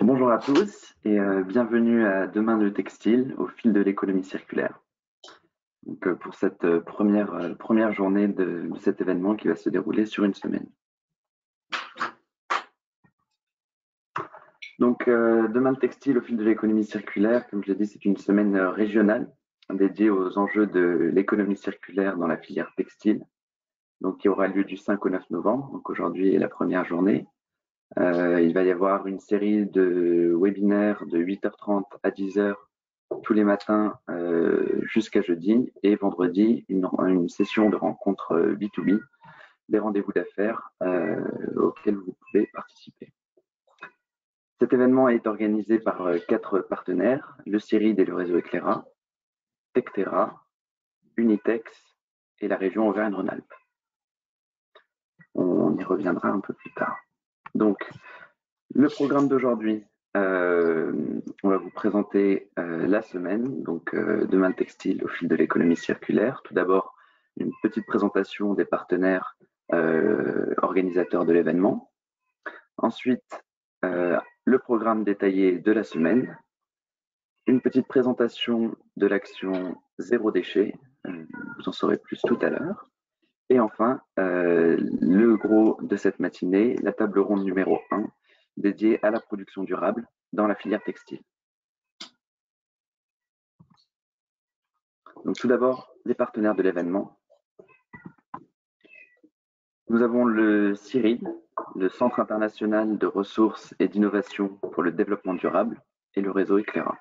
Bonjour à tous et bienvenue à Demain le textile au fil de l'économie circulaire. Pour cette première journée de cet événement qui va se dérouler sur une semaine. Demain le textile au fil de l'économie circulaire, comme je l'ai dit, c'est une semaine régionale dédiée aux enjeux de l'économie circulaire dans la filière textile, donc qui aura lieu du 5 au 9 novembre. Donc aujourd'hui est la première journée. Il va y avoir une série de webinaires de 8h30 à 10h tous les matins jusqu'à jeudi et vendredi, une session de rencontres B2B, des rendez-vous d'affaires auxquels vous pouvez participer. Cet événement est organisé par 4 partenaires, le CIRID et le réseau Eclaira, Tectera, Unitex et la région Auvergne-Rhône-Alpes. On y reviendra un peu plus tard. Donc, le programme d'aujourd'hui, on va vous présenter la semaine, demain le textile au fil de l'économie circulaire. Tout d'abord, une petite présentation des partenaires organisateurs de l'événement. Ensuite, le programme détaillé de la semaine. Une petite présentation de l'action zéro déchet. Vous en saurez plus tout à l'heure. Et enfin, le gros de cette matinée, la table ronde numéro 1, dédiée à la production durable dans la filière textile. Donc tout d'abord, les partenaires de l'événement. Nous avons le CIRID, le Centre international de ressources et d'innovation pour le développement durable, et le réseau Eclaira.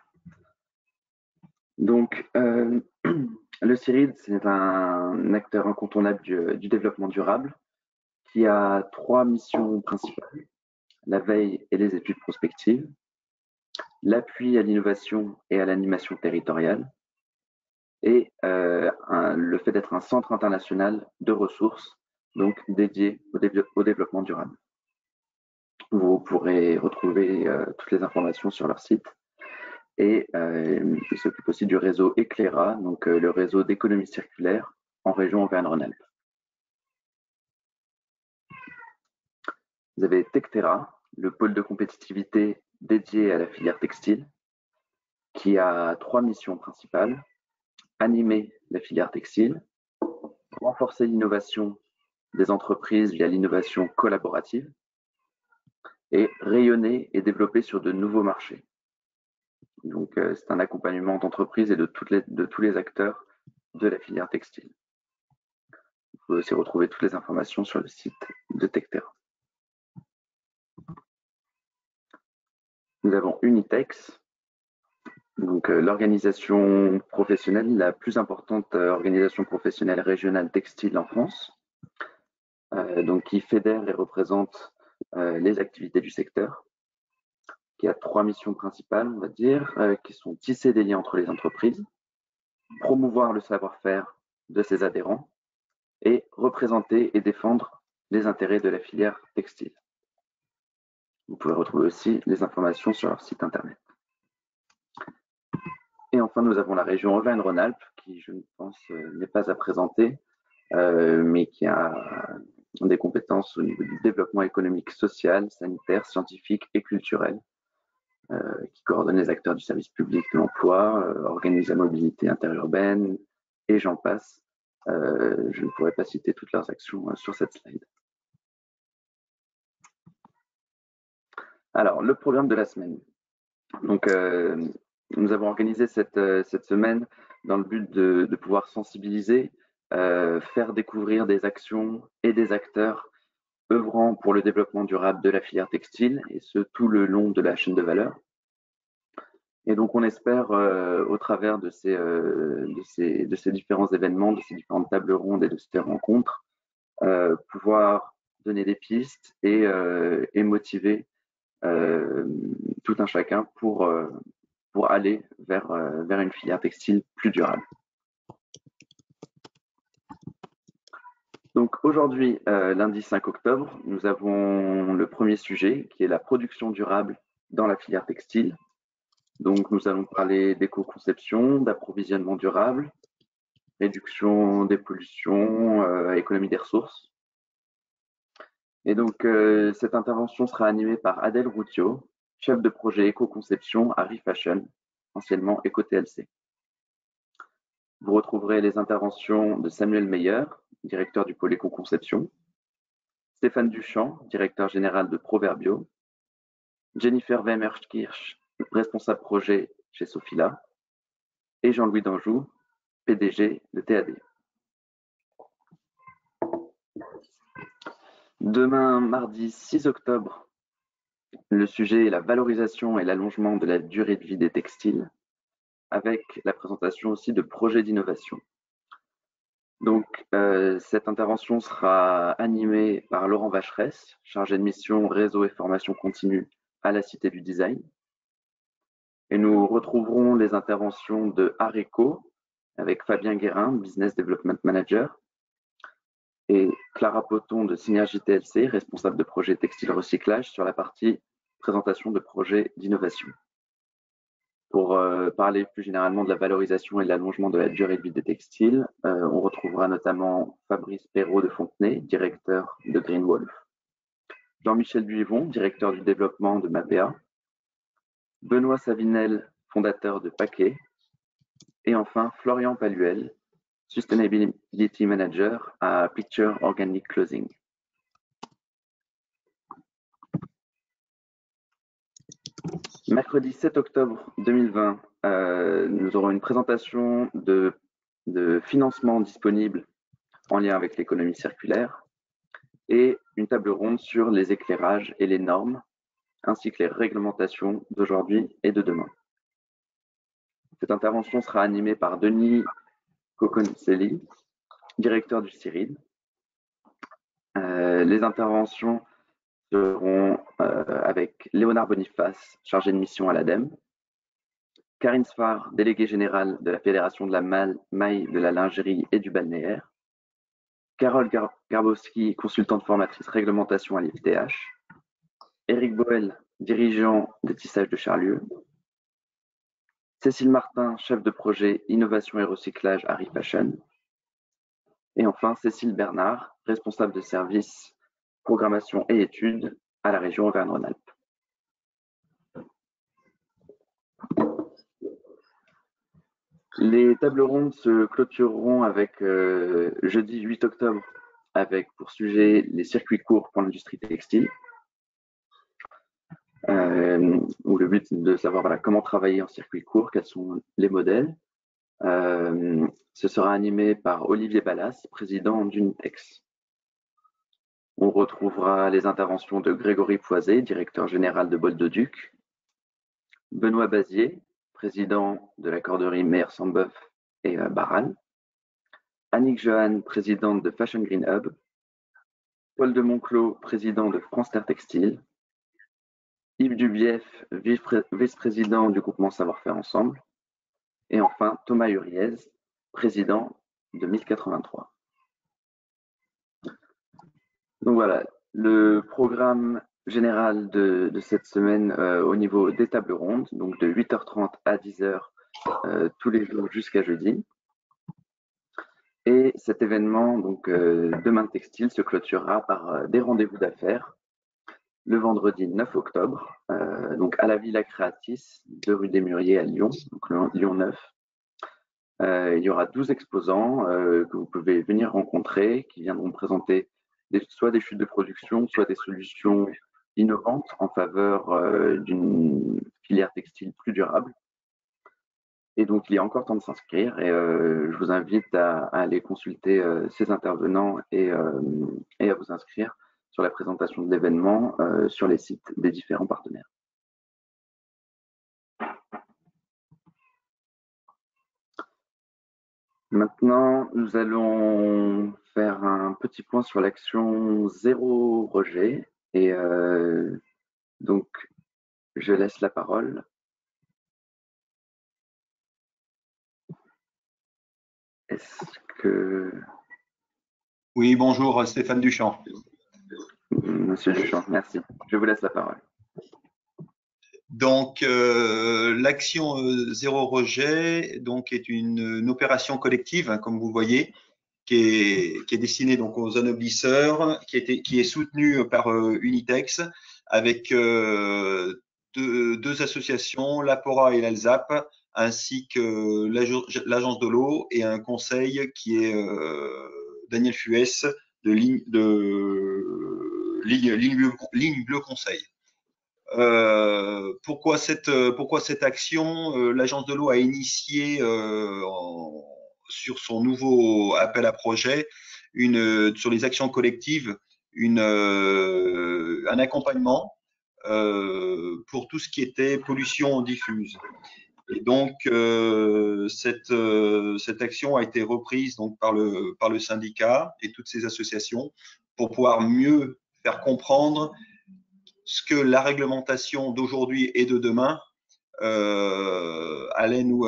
Donc, le CIRID, c'est un acteur incontournable du développement durable qui a 3 missions principales: la veille et les études prospectives, l'appui à l'innovation et à l'animation territoriale, et le fait d'être un centre international de ressources, donc dédié au développement durable. Vous pourrez retrouver toutes les informations sur leur site. Et ils s'occupent aussi du réseau Eclaira, donc le réseau d'économie circulaire en région Auvergne-Rhône-Alpes. Vous avez Tectera, le pôle de compétitivité dédié à la filière textile, qui a 3 missions principales: animer la filière textile, renforcer l'innovation des entreprises via l'innovation collaborative, et rayonner et développer sur de nouveaux marchés. Donc, c'est un accompagnement d'entreprises et de tous les acteurs de la filière textile. Vous pouvez aussi retrouver toutes les informations sur le site de Tectera. Nous avons Unitex, donc l'organisation professionnelle, la plus importante organisation professionnelle régionale textile en France, donc qui fédère et représente les activités du secteur, qui a 3 missions principales, on va dire, qui sont tisser des liens entre les entreprises, promouvoir le savoir-faire de ses adhérents et représenter et défendre les intérêts de la filière textile. Vous pouvez retrouver aussi les informations sur leur site internet. Et enfin, nous avons la région Auvergne-Rhône-Alpes, qui, je pense, n'est pas à présenter, mais qui a des compétences au niveau du développement économique, social, sanitaire, scientifique et culturel, qui coordonne les acteurs du service public de l'emploi, organise la mobilité interurbaine, et j'en passe. Je ne pourrais pas citer toutes leurs actions sur cette slide. Alors, le programme de la semaine. Donc, nous avons organisé cette semaine dans le but de pouvoir sensibiliser, faire découvrir des actions et des acteurs œuvrant pour le développement durable de la filière textile, et ce tout le long de la chaîne de valeur. Et donc on espère, au travers de ces différents événements, de ces différentes tables rondes et de ces rencontres, pouvoir donner des pistes et motiver tout un chacun pour aller vers une filière textile plus durable. Donc aujourd'hui, lundi 5 octobre, nous avons le premier sujet qui est la production durable dans la filière textile. Donc nous allons parler d'éco-conception, d'approvisionnement durable, réduction des pollutions, économie des ressources. Et donc cette intervention sera animée par Adèle Routiot, chef de projet éco-conception à ReFashion, anciennement EcoTLC. Vous retrouverez les interventions de Samuel Meyer, directeur du pôle éco-conception, Stéphane Duchamp, directeur général de Proverbio, Jennifer Weimerkirch, responsable projet chez Sofila, et Jean-Louis Danjou, PDG de TAD. Demain, mardi 6 octobre, le sujet est la valorisation et l'allongement de la durée de vie des textiles, avec la présentation aussi de projets d'innovation. Donc, cette intervention sera animée par Laurent Vacheresse, chargé de mission réseau et formation continue à la Cité du Design. Et nous retrouverons les interventions de Areco avec Fabien Guérin, Business Development Manager, et Clara Poton de Synergie TLC, responsable de projet textile recyclage, sur la partie présentation de projets d'innovation. Pour parler plus généralement de la valorisation et de l'allongement de la durée de vie des textiles, on retrouvera notamment Fabrice Perrault de Fontenay, directeur de Green Wolf, Jean-Michel Duyvon, directeur du développement de Mapea, Benoît Savinel, fondateur de Paquet, et enfin Florian Paluel, Sustainability Manager à Picture Organic Clothing. Mercredi 7 octobre 2020, nous aurons une présentation de financement disponible en lien avec l'économie circulaire et une table ronde sur les éclairages et les normes, ainsi que les réglementations d'aujourd'hui et de demain. Cette intervention sera animée par Denis Coconcelli, directeur du CIRID. Les interventions seront avec Léonard Boniface, chargé de mission à l'ADEME, Karine Sfar, déléguée générale de la Fédération de la maille, de la lingerie et du balnéaire, Carole Garbowski, consultante formatrice réglementation à l'IFTH, Éric Boel, dirigeant des tissages de Charlieu, Cécile Martin, chef de projet innovation et recyclage à ReFashion, et enfin Cécile Bernard, responsable de service programmation et études à la région Auvergne-Rhône-Alpes. Les tables rondes se clôtureront avec jeudi 8 octobre avec pour sujet les circuits courts pour l'industrie textile, où le but est de savoir comment travailler en circuit court, quels sont les modèles. Ce sera animé par Olivier Ballas, président d'Unitex. On retrouvera les interventions de Grégory Poisé, directeur général de Boldoduc, Benoît Bazier, président de la corderie Meyer-Sambeuf et Barral, Annick Johan, présidente de Fashion Green Hub, Paul de Monclos, président de France Terre Textile, Yves Dubief, vice-président du groupement Savoir-faire Ensemble, et enfin Thomas Huriez, président de 1083. Donc voilà, le programme général de cette semaine au niveau des tables rondes, donc de 8h30 à 10h tous les jours jusqu'à jeudi. Et cet événement, donc Demain Textile, se clôturera par des rendez-vous d'affaires le vendredi 9 octobre, donc à la Villa Creatis, 2 rue des Mûriers à Lyon, donc Lyon 9. Il y aura 12 exposants que vous pouvez venir rencontrer, qui viendront présenter soit des chutes de production, soit des solutions innovantes en faveur d'une filière textile plus durable. Et donc, il y a encore temps de s'inscrire et je vous invite à aller consulter ces intervenants et à vous inscrire sur la présentation de l'événement sur les sites des différents partenaires. Maintenant, nous allons faire un petit point sur l'action zéro rejet et donc je laisse la parole. Est-ce que... Oui, bonjour, Stéphane Duchamp. Monsieur Duchamp, merci. Je vous laisse la parole. Donc, l'action zéro rejet donc, est une opération collective, hein, comme vous voyez, qui est destinée donc, aux anoblisseurs, qui est soutenue par Unitex, avec deux associations, l'APORA et l'ALSAP, ainsi que l'Agence de l'eau et un conseil qui est Daniel Fuès de Ligne Bleu Conseil. Pourquoi cette action? L'Agence de l'eau a initié sur son nouveau appel à projet sur les actions collectives un accompagnement pour tout ce qui était pollution diffuse. Et donc cette action a été reprise donc par le syndicat et toutes ces associations pour pouvoir mieux faire comprendre ce que la réglementation d'aujourd'hui et de demain allait nous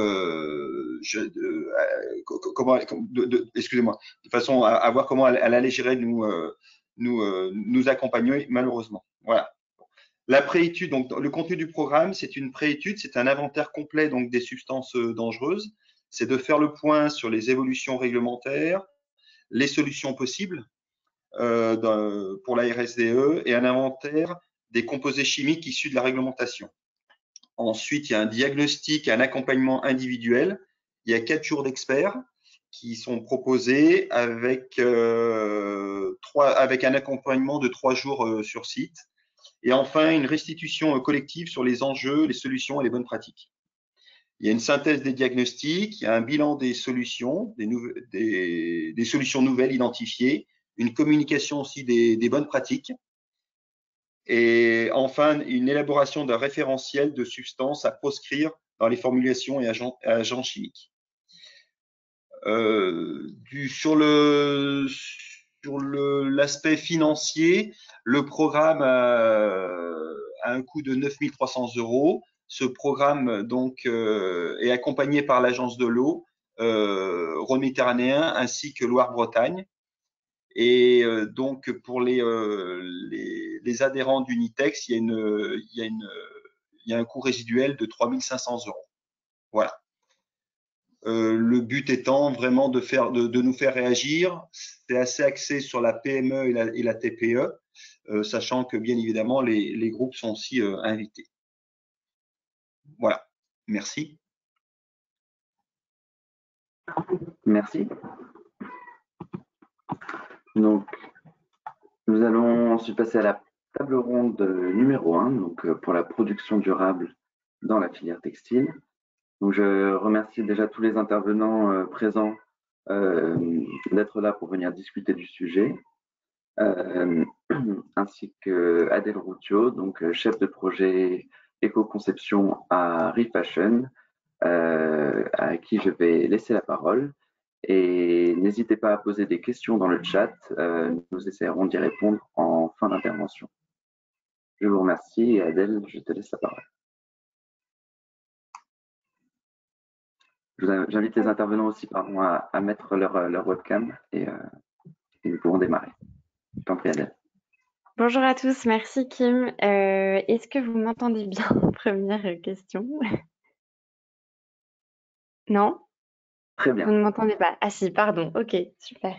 excusez-moi, de façon à voir comment elle allait gérer nous accompagner malheureusement. Voilà. La préétude, donc le contenu du programme, c'est une préétude, c'est un inventaire complet donc des substances dangereuses. C'est de faire le point sur les évolutions réglementaires, les solutions possibles pour la RSDE et un inventaire des composés chimiques issus de la réglementation. Ensuite, il y a un diagnostic et un accompagnement individuel. Il y a 4 jours d'experts qui sont proposés avec un accompagnement de 3 jours sur site. Et enfin, une restitution collective sur les enjeux, les solutions et les bonnes pratiques. Il y a une synthèse des diagnostics, il y a un bilan des solutions, des solutions nouvelles identifiées, une communication aussi des bonnes pratiques. Et enfin, une élaboration d'un référentiel de substances à proscrire dans les formulations et agents chimiques. Sur l'aspect financier, le programme a un coût de 9 300 €. Ce programme donc est accompagné par l'Agence de l'eau Rhône-Méditerranéen ainsi que Loire-Bretagne. Et donc pour les adhérents d'Unitex, il y a un coût résiduel de 3 500 €. Voilà. Le but étant vraiment de nous faire réagir. C'est assez axé sur la PME et la TPE, sachant que bien évidemment les groupes sont aussi invités. Voilà. Merci. Merci. Donc, nous allons ensuite passer à la table ronde numéro 1, donc pour la production durable dans la filière textile. Donc, je remercie déjà tous les intervenants présents d'être là pour venir discuter du sujet, ainsi que Adèle Routiot, donc chef de projet éco-conception à ReFashion, à qui je vais laisser la parole. Et n'hésitez pas à poser des questions dans le chat, nous essaierons d'y répondre en fin d'intervention. Je vous remercie et Adèle, je te laisse la parole. J'invite les intervenants aussi à mettre leur webcam et nous pouvons démarrer. Je t'en prie, Adèle. Bonjour à tous, merci Kim. Est-ce que vous m'entendez bien? Première question. Non? Très bien. Vous ne m'entendez pas? Ah si, pardon. Ok, super.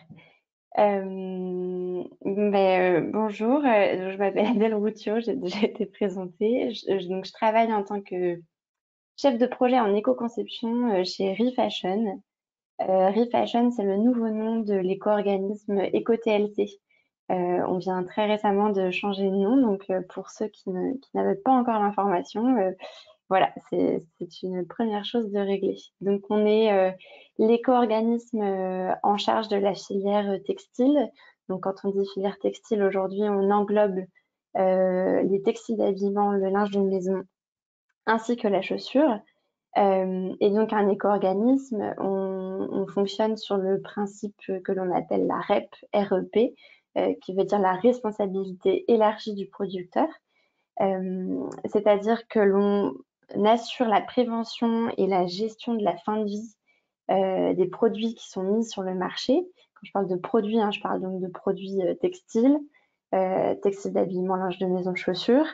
Bonjour, je m'appelle Adèle Routiot, j'ai déjà été présentée. Donc, je travaille en tant que chef de projet en éco-conception chez ReFashion. ReFashion, c'est le nouveau nom de l'éco-organisme EcoTLC. On vient très récemment de changer de nom, donc pour ceux qui n'avaient pas encore l'information, voilà, c'est une première chose de régler. Donc on est l'éco-organisme en charge de la filière textile. Donc quand on dit filière textile aujourd'hui, on englobe les textiles d'habillement, le linge de maison, ainsi que la chaussure. Et donc un éco-organisme, on fonctionne sur le principe que l'on appelle la REP, REP, qui veut dire la responsabilité élargie du producteur. C'est-à-dire que l'on assure la prévention et la gestion de la fin de vie des produits qui sont mis sur le marché. Quand je parle de produits, je parle donc de produits textiles, textiles d'habillement, linge de maison, chaussures.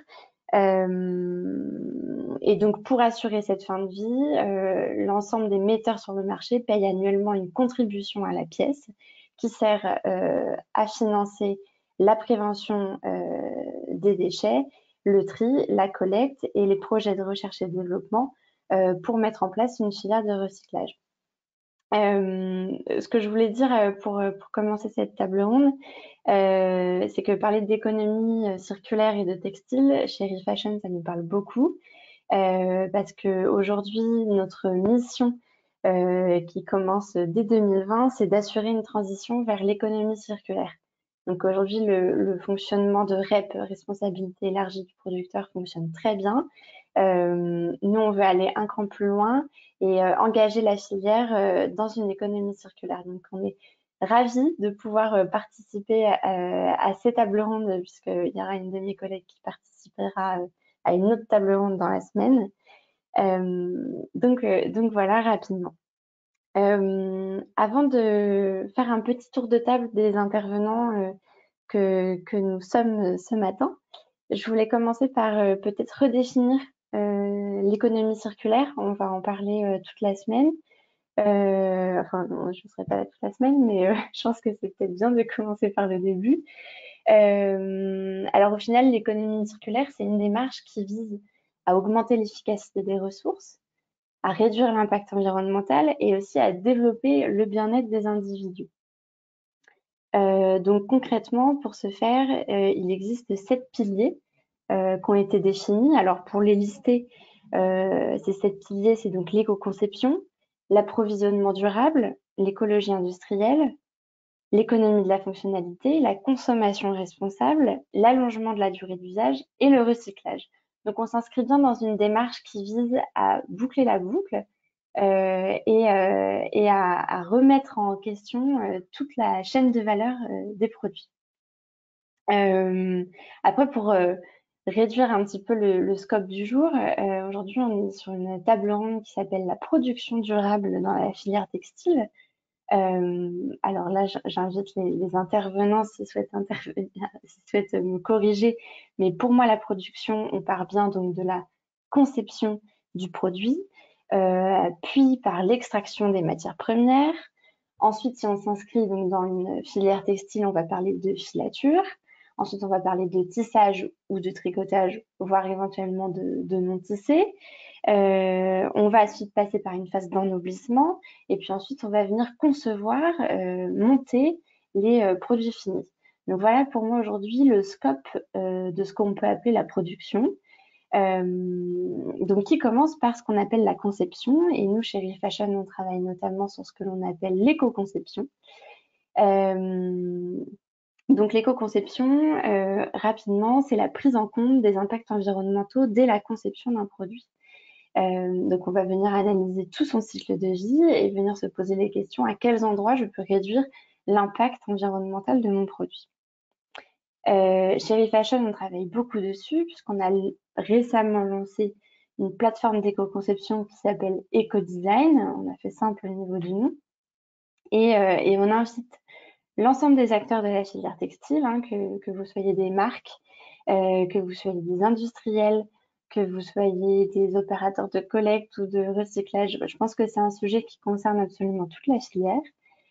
Et donc, pour assurer cette fin de vie, l'ensemble des metteurs sur le marché payent annuellement une contribution à la pièce qui sert à financer la prévention des déchets le tri, la collecte et les projets de recherche et développement pour mettre en place une filière de recyclage. Ce que je voulais dire pour commencer cette table ronde, c'est que parler d'économie circulaire et de textile, chez Refashion, ça nous parle beaucoup, parce que aujourd'hui, notre mission qui commence dès 2020, c'est d'assurer une transition vers l'économie circulaire. Donc aujourd'hui, le fonctionnement de REP, responsabilité élargie du producteur, fonctionne très bien. Nous, on veut aller un cran plus loin et engager la filière dans une économie circulaire. Donc, on est ravis de pouvoir participer à ces tables rondes, puisqu'il y aura une de mes collègues qui participera à une autre table ronde dans la semaine. Donc voilà, rapidement. Avant de faire un petit tour de table des intervenants que nous sommes ce matin, je voulais commencer par peut-être redéfinir l'économie circulaire. On va en parler toute la semaine. Enfin, non, je ne serai pas là toute la semaine, mais je pense que c'est peut-être bien de commencer par le début. Alors au final, l'économie circulaire, c'est une démarche qui vise à augmenter l'efficacité des ressources, à réduire l'impact environnemental et aussi à développer le bien-être des individus. Donc concrètement, pour ce faire, il existe 7 piliers qui ont été définis. Alors pour les lister, ces 7 piliers, c'est donc l'éco-conception, l'approvisionnement durable, l'écologie industrielle, l'économie de la fonctionnalité, la consommation responsable, l'allongement de la durée d'usage et le recyclage. Donc on s'inscrit bien dans une démarche qui vise à boucler la boucle et à remettre en question toute la chaîne de valeur des produits. Après, pour réduire un petit peu le scope du jour, aujourd'hui, on est sur une table ronde qui s'appelle la production durable dans la filière textile. Alors là, j'invite les intervenants s'ils souhaitent intervenir, s'ils souhaitent me corriger. Mais pour moi, la production, on part bien donc de la conception du produit, puis par l'extraction des matières premières. Ensuite, si on s'inscrit donc dans une filière textile, on va parler de filature. Ensuite, on va parler de tissage ou de tricotage, voire éventuellement de non-tissé. On va ensuite passer par une phase d'ennoblissement et puis ensuite on va venir concevoir, monter les produits finis. Donc voilà pour moi aujourd'hui le scope de ce qu'on peut appeler la production. Donc qui commence par ce qu'on appelle la conception et nous chez Refashion on travaille notamment sur ce que l'on appelle l'éco-conception. Donc l'éco-conception, rapidement, c'est la prise en compte des impacts environnementaux dès la conception d'un produit. Donc on va venir analyser tout son cycle de vie et venir se poser les questions à quels endroits je peux réduire l'impact environnemental de mon produit. Chez Refashion, on travaille beaucoup dessus puisqu'on a récemment lancé une plateforme d'éco-conception qui s'appelle Ecodesign. On a fait simple au niveau du nom. Et on incite l'ensemble des acteurs de la filière textile, hein, que vous soyez des marques, que vous soyez des industriels, que vous soyez des opérateurs de collecte ou de recyclage. Je pense que c'est un sujet qui concerne absolument toute la filière.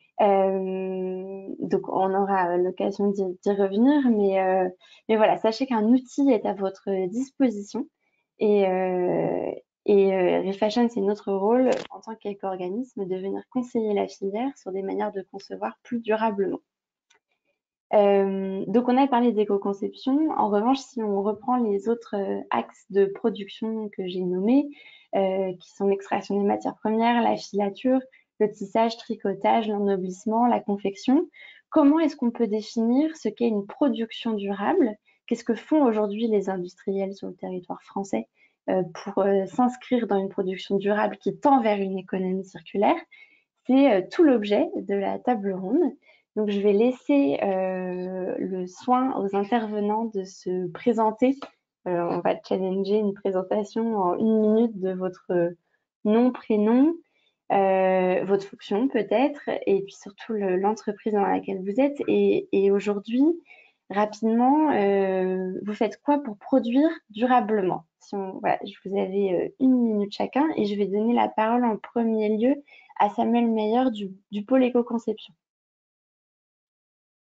Donc, on aura l'occasion d'y revenir, mais voilà, sachez qu'un outil est à votre disposition et Refashion, c'est notre rôle en tant qu'éco-organisme de venir conseiller la filière sur des manières de concevoir plus durablement. Donc, on a parlé d'éco-conception. En revanche, si on reprend les autres axes de production que j'ai nommés, qui sont l'extraction des matières premières, la filature, le tissage, tricotage, l'ennoblissement, la confection, comment est-ce qu'on peut définir ce qu'est une production durable? Qu'est-ce que font aujourd'hui les industriels sur le territoire français pour s'inscrire dans une production durable qui tend vers une économie circulaire? C'est tout l'objet de la table ronde. Donc, je vais laisser le soin aux intervenants de se présenter. On va challenger une présentation en 1 minute de votre nom, prénom, votre fonction peut-être, et puis surtout l'entreprise dans laquelle vous êtes. Et aujourd'hui, rapidement, vous faites quoi pour produire durablement? Voilà, je vous avais 1 minute chacun et je vais donner la parole en premier lieu à Samuel Meyer du pôle éco-conception.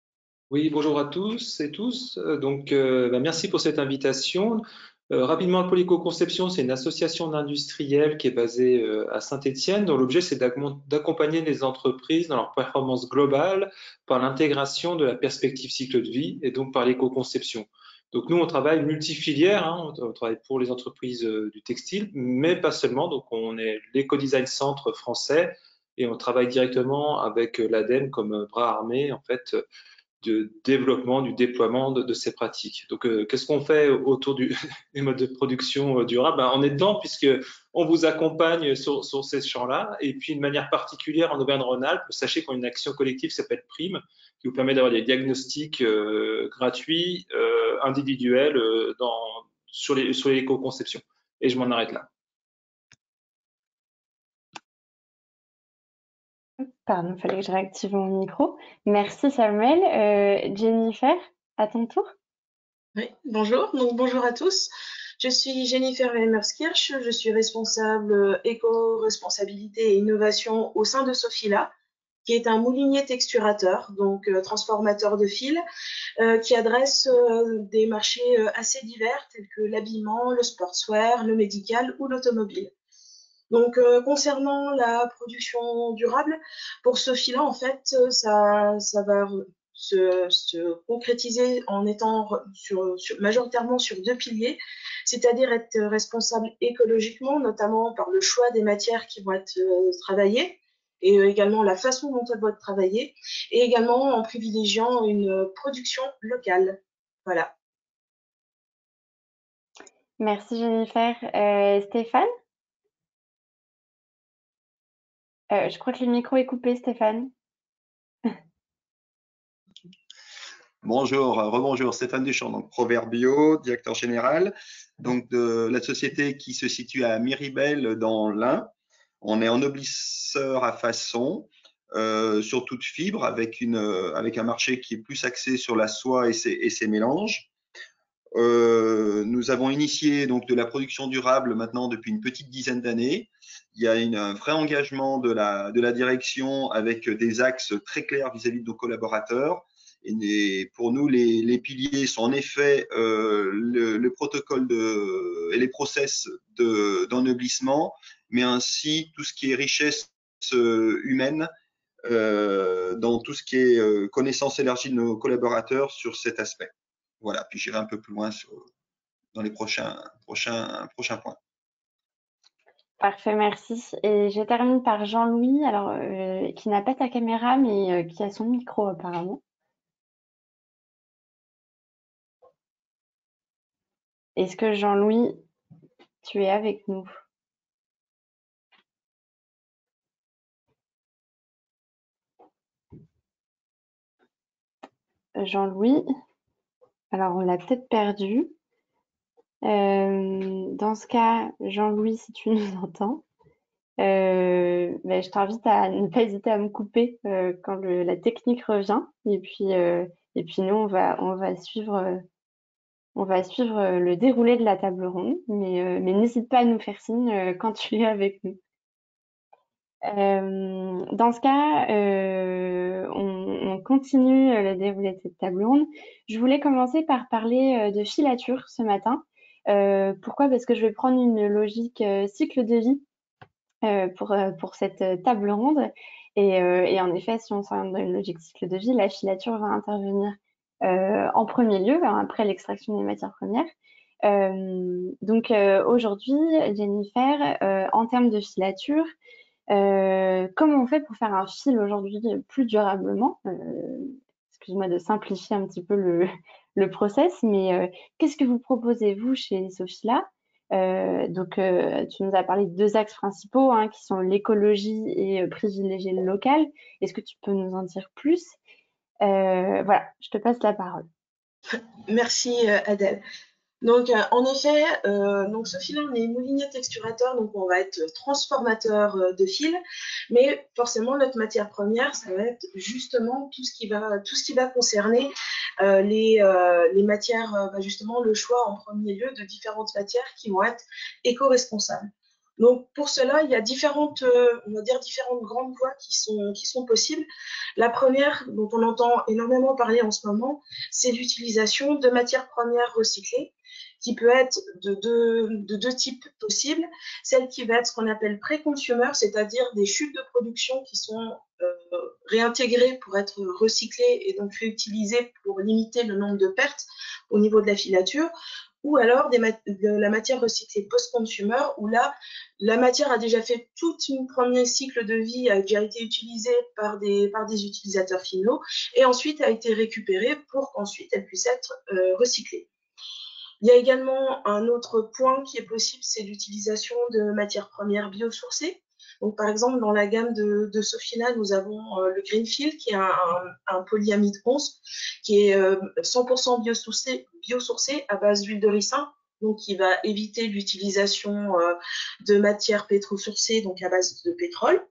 Oui, bonjour à tous et tous. Merci pour cette invitation. Rapidement, Pôle Éco-Conception, c'est une association d'industriels qui est basée à Saint-Étienne, dont l'objet, c'est d'accompagner les entreprises dans leur performance globale par l'intégration de la perspective cycle de vie et donc par l'éco-conception. Donc, nous, on travaille multifilière, hein, on travaille pour les entreprises du textile, mais pas seulement. Donc, on est l'Eco-Design Centre français et on travaille directement avec l'ADEME comme bras armé, en fait, de développement, du déploiement de ces pratiques. Donc, qu'est-ce qu'on fait autour des modes de production durable? On est dedans puisque on vous accompagne sur ces champs-là. Et puis, de manière particulière, en Auvergne-Rhône-Alpes, sachez qu'on a une action collective qui s'appelle PRIME, qui vous permet d'avoir des diagnostics gratuits, individuels sur l'éco-conception. Et je m'en arrête là. Pardon, il fallait que je réactive mon micro. Merci Samuel. Jennifer, à ton tour. Oui, bonjour. Donc, bonjour à tous. Je suis Jennifer Welmerskirch. Je suis responsable éco-responsabilité et innovation au sein de Sofila, qui est un moulinier texturateur, donc transformateur de fils, qui adresse des marchés assez divers tels que l'habillement, le sportswear, le médical ou l'automobile. Donc, concernant la production durable, pour Sofila, en fait, ça va se concrétiser en étant majoritairement sur 2 piliers, c'est-à-dire être responsable écologiquement, notamment par le choix des matières qui vont être travaillées et également la façon dont elles vont être travaillées, et également en privilégiant une production locale. Voilà. Merci Jennifer. Stéphane? Je crois que le micro est coupé, Stéphane. Bonjour, rebonjour, Stéphane Duchamp, donc Proverbio, directeur général donc de la société qui se situe à Miribel dans l'Ain. On est en noblisseur à façon sur toute fibre avec un marché qui est plus axé sur la soie et ses mélanges. Nous avons initié donc de la production durable maintenant depuis une petite dizaine d'années. Il y a un vrai engagement de la direction avec des axes très clairs vis-à-vis de nos collaborateurs. Et pour nous, les piliers sont en effet le protocole et les process d'ennoblissement, mais ainsi tout ce qui est richesse humaine, dans tout ce qui est connaissance élargie de nos collaborateurs sur cet aspect. Voilà, puis j'irai un peu plus loin dans les prochains points. Parfait, merci. Et je termine par Jean-Louis, alors qui n'a pas ta caméra, mais qui a son micro apparemment. Est-ce que Jean-Louis, tu es avec nous? Jean-Louis, alors on l'a peut-être perdu. Dans ce cas, Jean-Louis, si tu nous entends, je t'invite à ne pas hésiter à me couper quand la technique revient. Et puis nous, on va suivre le déroulé de la table ronde, mais n'hésite pas à nous faire signe quand tu es avec nous. Dans ce cas, on continue le déroulé de cette table ronde. Je voulais commencer par parler de filature ce matin. Pourquoi? Parce que je vais prendre une logique cycle de vie pour cette table ronde. Et en effet, si on s'oriente dans une logique cycle de vie, la filature va intervenir en premier lieu, après l'extraction des matières premières. Aujourd'hui, Jennifer, en termes de filature, comment on fait pour faire un fil aujourd'hui plus durablement? Excuse-moi de simplifier un petit peu le process, mais qu'est-ce que vous proposez, vous, chez Sofila? Tu nous as parlé de 2 axes principaux, hein, qui sont l'écologie et privilégier le local. Est-ce que tu peux nous en dire plus? Voilà, je te passe la parole. Merci Adèle. Donc, en effet, Sofila, on est moulinier texturateur, donc on va être transformateur de fil, mais forcément notre matière première, ça va être justement tout ce qui va concerner les matières, justement le choix en premier lieu de différentes matières qui vont être éco-responsables. Donc pour cela, il y a différentes, on va dire différentes grandes voies qui sont possibles. La première, dont on entend énormément parler en ce moment, c'est l'utilisation de matières premières recyclées, qui peut être de deux types possibles. Celle qui va être ce qu'on appelle pré-consumer, c'est-à-dire des chutes de production qui sont réintégrées pour être recyclées et donc réutilisées pour limiter le nombre de pertes au niveau de la filature, ou alors de la matière recyclée post-consumer, où là, la matière a déjà fait tout un premier cycle de vie, a déjà été utilisée par des utilisateurs finaux, et ensuite a été récupérée pour qu'ensuite elle puisse être recyclée. Il y a également un autre point qui est possible, c'est l'utilisation de matières premières biosourcées. Donc, par exemple, dans la gamme de Sofina, nous avons le Greenfield, qui est un polyamide 11, qui est 100% biosourcé à base d'huile de ricin, donc qui va éviter l'utilisation de matières pétrosourcées, donc à base de pétrole.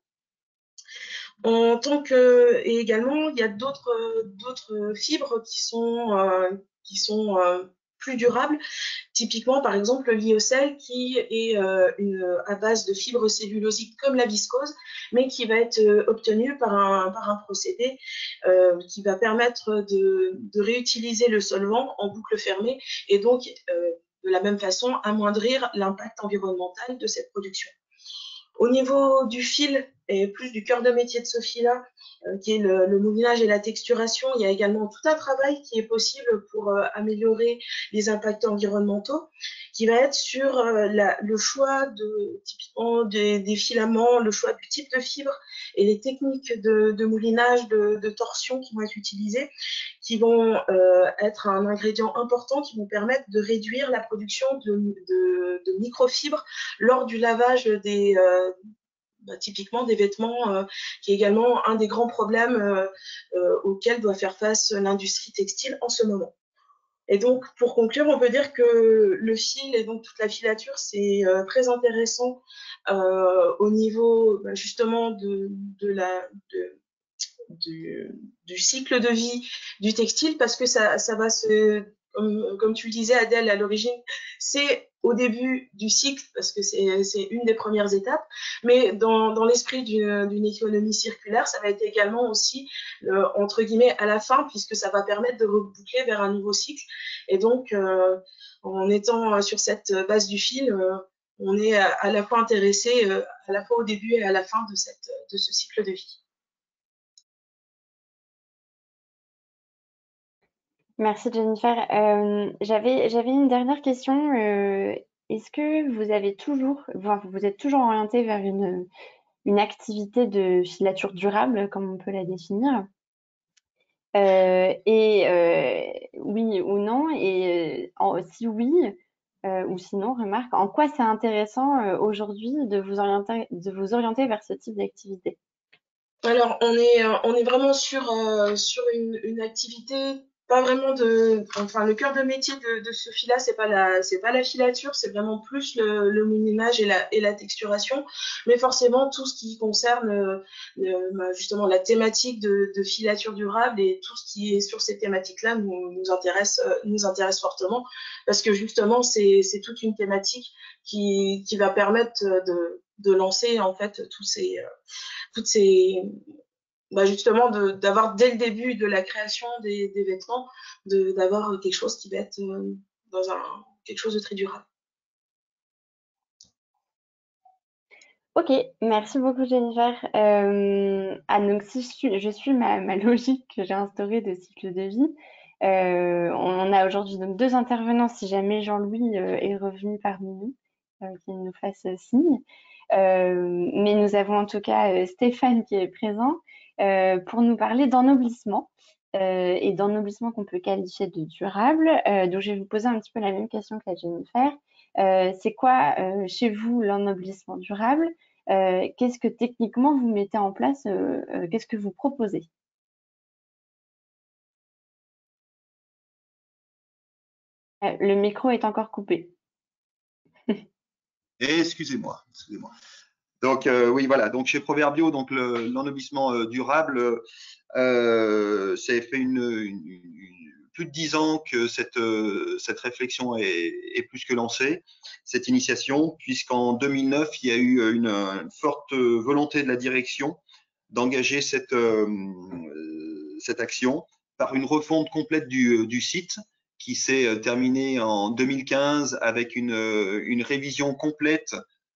Et également, il y a d'autres fibres qui sont plus durables. Typiquement, par exemple, le lyocell qui est à base de fibres cellulosiques comme la viscose, mais qui va être obtenu par un procédé qui va permettre de réutiliser le solvant en boucle fermée et donc de la même façon amoindrir l'impact environnemental de cette production. Au niveau du fil et plus du cœur de métier de Sofila, qui est le moulinage et la texturation, il y a également tout un travail qui est possible pour améliorer les impacts environnementaux, qui va être sur le choix typiquement des filaments, le choix du type de fibre et les techniques de moulinage, de torsion qui vont être utilisées, qui vont être un ingrédient important, qui vont permettre de réduire la production de microfibres lors du lavage typiquement des vêtements, qui est également un des grands problèmes auxquels doit faire face l'industrie textile en ce moment. Et donc, pour conclure, on peut dire que le fil et donc toute la filature, c'est très intéressant au niveau justement du cycle de vie du textile, parce que ça va comme tu le disais Adèle à l'origine, c'est au début du cycle, parce que c'est une des premières étapes, mais dans l'esprit d'une économie circulaire, ça va être également aussi, entre guillemets, à la fin, puisque ça va permettre de reboucler vers un nouveau cycle. Et donc, en étant sur cette base du fil, on est à la fois intéressé, à la fois au début et à la fin de ce cycle de vie. Merci Jennifer. J'avais une dernière question. Est-ce que vous êtes toujours orienté vers une activité de filature durable, comme on peut la définir? Oui ou non? Si oui, ou sinon, remarque, en quoi c'est intéressant aujourd'hui de vous orienter vers ce type d'activité? Alors, on est vraiment sur une activité, pas vraiment enfin, le cœur de métier de ce fil-là, c'est pas la filature, c'est vraiment plus le moulinage et la texturation. Mais forcément, tout ce qui concerne justement la thématique de filature durable et tout ce qui est sur ces thématiques-là nous intéresse fortement, parce que justement, c'est toute une thématique qui va permettre de lancer en fait toutes ces justement d'avoir dès le début de la création des vêtements d'avoir quelque chose qui va être dans quelque chose de très durable. Ok, merci beaucoup Jennifer. Donc si je suis ma logique que j'ai instaurée de cycle de vie, on a aujourd'hui donc 2 intervenants, si jamais Jean-Louis est revenu parmi nous, qu'il nous fasse signe. Mais nous avons en tout cas Stéphane qui est présent pour nous parler d'ennoblissement et d'ennoblissement qu'on peut qualifier de durable. Donc je vais vous poser un petit peu la même question que la Jennifer. C'est quoi chez vous l'ennoblissement durable? Qu'est-ce que techniquement vous mettez en place? Qu'est-ce que vous proposez? Le micro est encore coupé. Excusez-moi. Donc oui, voilà. Donc chez Proverbio, donc l'ennoblissement durable, ça fait plus de 10 ans que cette réflexion est plus que lancée, cette initiation, puisqu'en 2009, il y a eu une forte volonté de la direction d'engager cette action par une refonte complète du site qui s'est terminée en 2015 avec une révision complète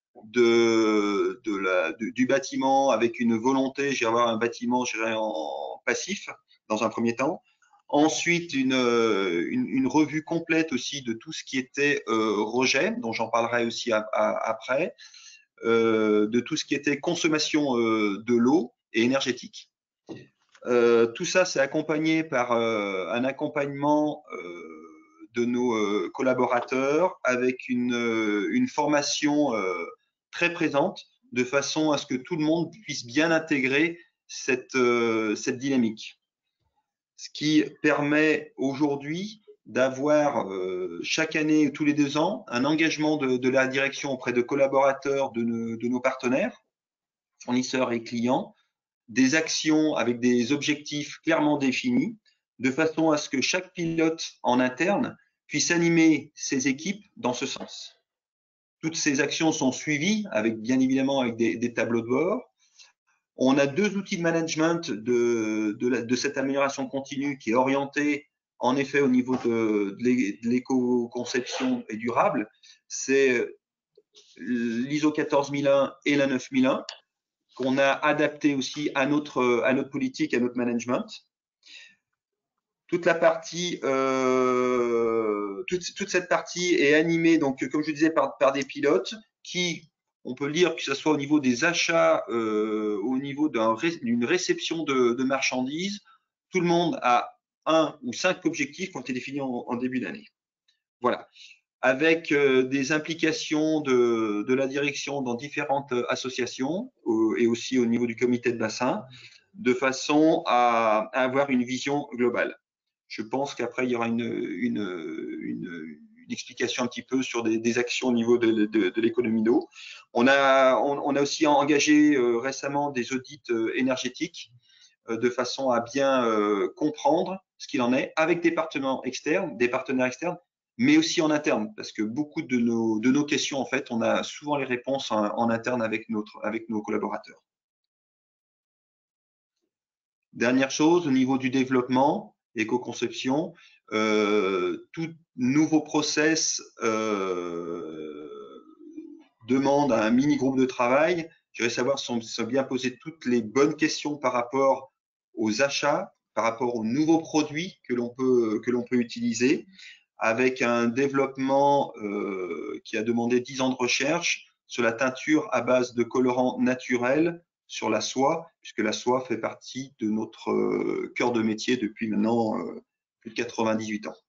du bâtiment, avec une volonté, j'ai avoir un bâtiment en passif dans un premier temps. Ensuite, une revue complète aussi de tout ce qui était rejet, dont j'en parlerai aussi après, de tout ce qui était consommation de l'eau et énergétique. Tout ça, c'est accompagné par un accompagnement de nos collaborateurs avec une formation très présente, de façon à ce que tout le monde puisse bien intégrer cette dynamique. Ce qui permet aujourd'hui d'avoir chaque année ou tous les 2 ans un engagement de la direction auprès de collaborateurs de nos partenaires, fournisseurs et clients, des actions avec des objectifs clairement définis, de façon à ce que chaque pilote en interne puisse animer ses équipes dans ce sens. Toutes ces actions sont suivies, bien évidemment avec des tableaux de bord. On a 2 outils de management de cette amélioration continue qui est orientée en effet au niveau de l'éco-conception et durable. C'est l'ISO 14001 et la 9001 qu'on a adapté aussi à notre politique, à notre management. Toute la partie, toute cette partie est animée, donc comme je disais, par des pilotes qui, on peut lire que ce soit au niveau des achats, au niveau d'une réception de marchandises, tout le monde a 1 ou 5 objectifs qui ont été définis en début d'année. Voilà. Avec des implications de la direction dans différentes associations et aussi au niveau du comité de bassin, de façon à avoir une vision globale. Je pense qu'après, il y aura une explication un petit peu sur des actions au niveau de l'économie d'eau. On a aussi engagé récemment des audits énergétiques de façon à bien comprendre ce qu'il en est avec des partenaires externes, mais aussi en interne, parce que beaucoup de nos questions, en fait, on a souvent les réponses en interne avec nos collaborateurs. Dernière chose, au niveau du développement, éco-conception, tout nouveau process demande un mini-groupe de travail. Je voudrais savoir si on s'est bien posé toutes les bonnes questions par rapport aux achats, par rapport aux nouveaux produits que l'on peut utiliser, avec un développement qui a demandé 10 ans de recherche sur la teinture à base de colorants naturels sur la soie, puisque la soie fait partie de notre cœur de métier depuis maintenant plus de 98 ans.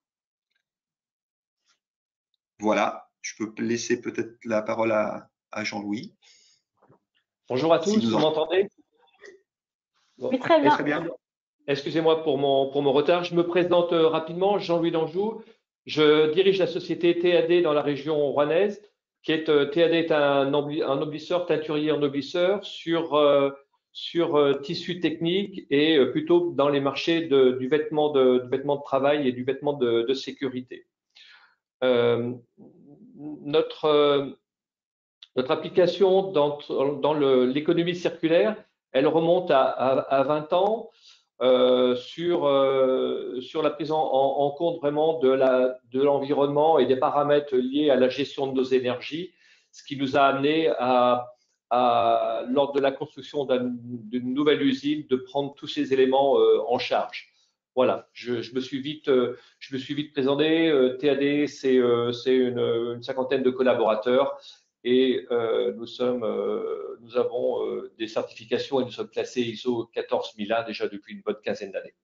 Voilà, je peux laisser peut-être la parole à Jean-Louis. Bonjour à tous, vous m'entendez? Oui, très bien. Très bien. Excusez-moi pour mon retard. Je me présente rapidement, Jean-Louis Danjou. Je dirige la société TAD dans la région rouennaise, TAD est un ennoblisseur, teinturier ennoblisseur sur tissu technique et plutôt dans les marchés du vêtement de travail et du vêtement de sécurité. Notre application dans l'économie circulaire, elle remonte à 20 ans sur la prise en compte vraiment de l'environnement et des paramètres liés à la gestion de nos énergies, ce qui nous a amené lors de la construction d'une nouvelle usine, de prendre tous ces éléments en charge. Voilà, je me suis vite présenté. TAD, c'est une 50aine de collaborateurs et nous avons des certifications et nous sommes classés ISO 14001 déjà depuis une bonne quinzaine d'années.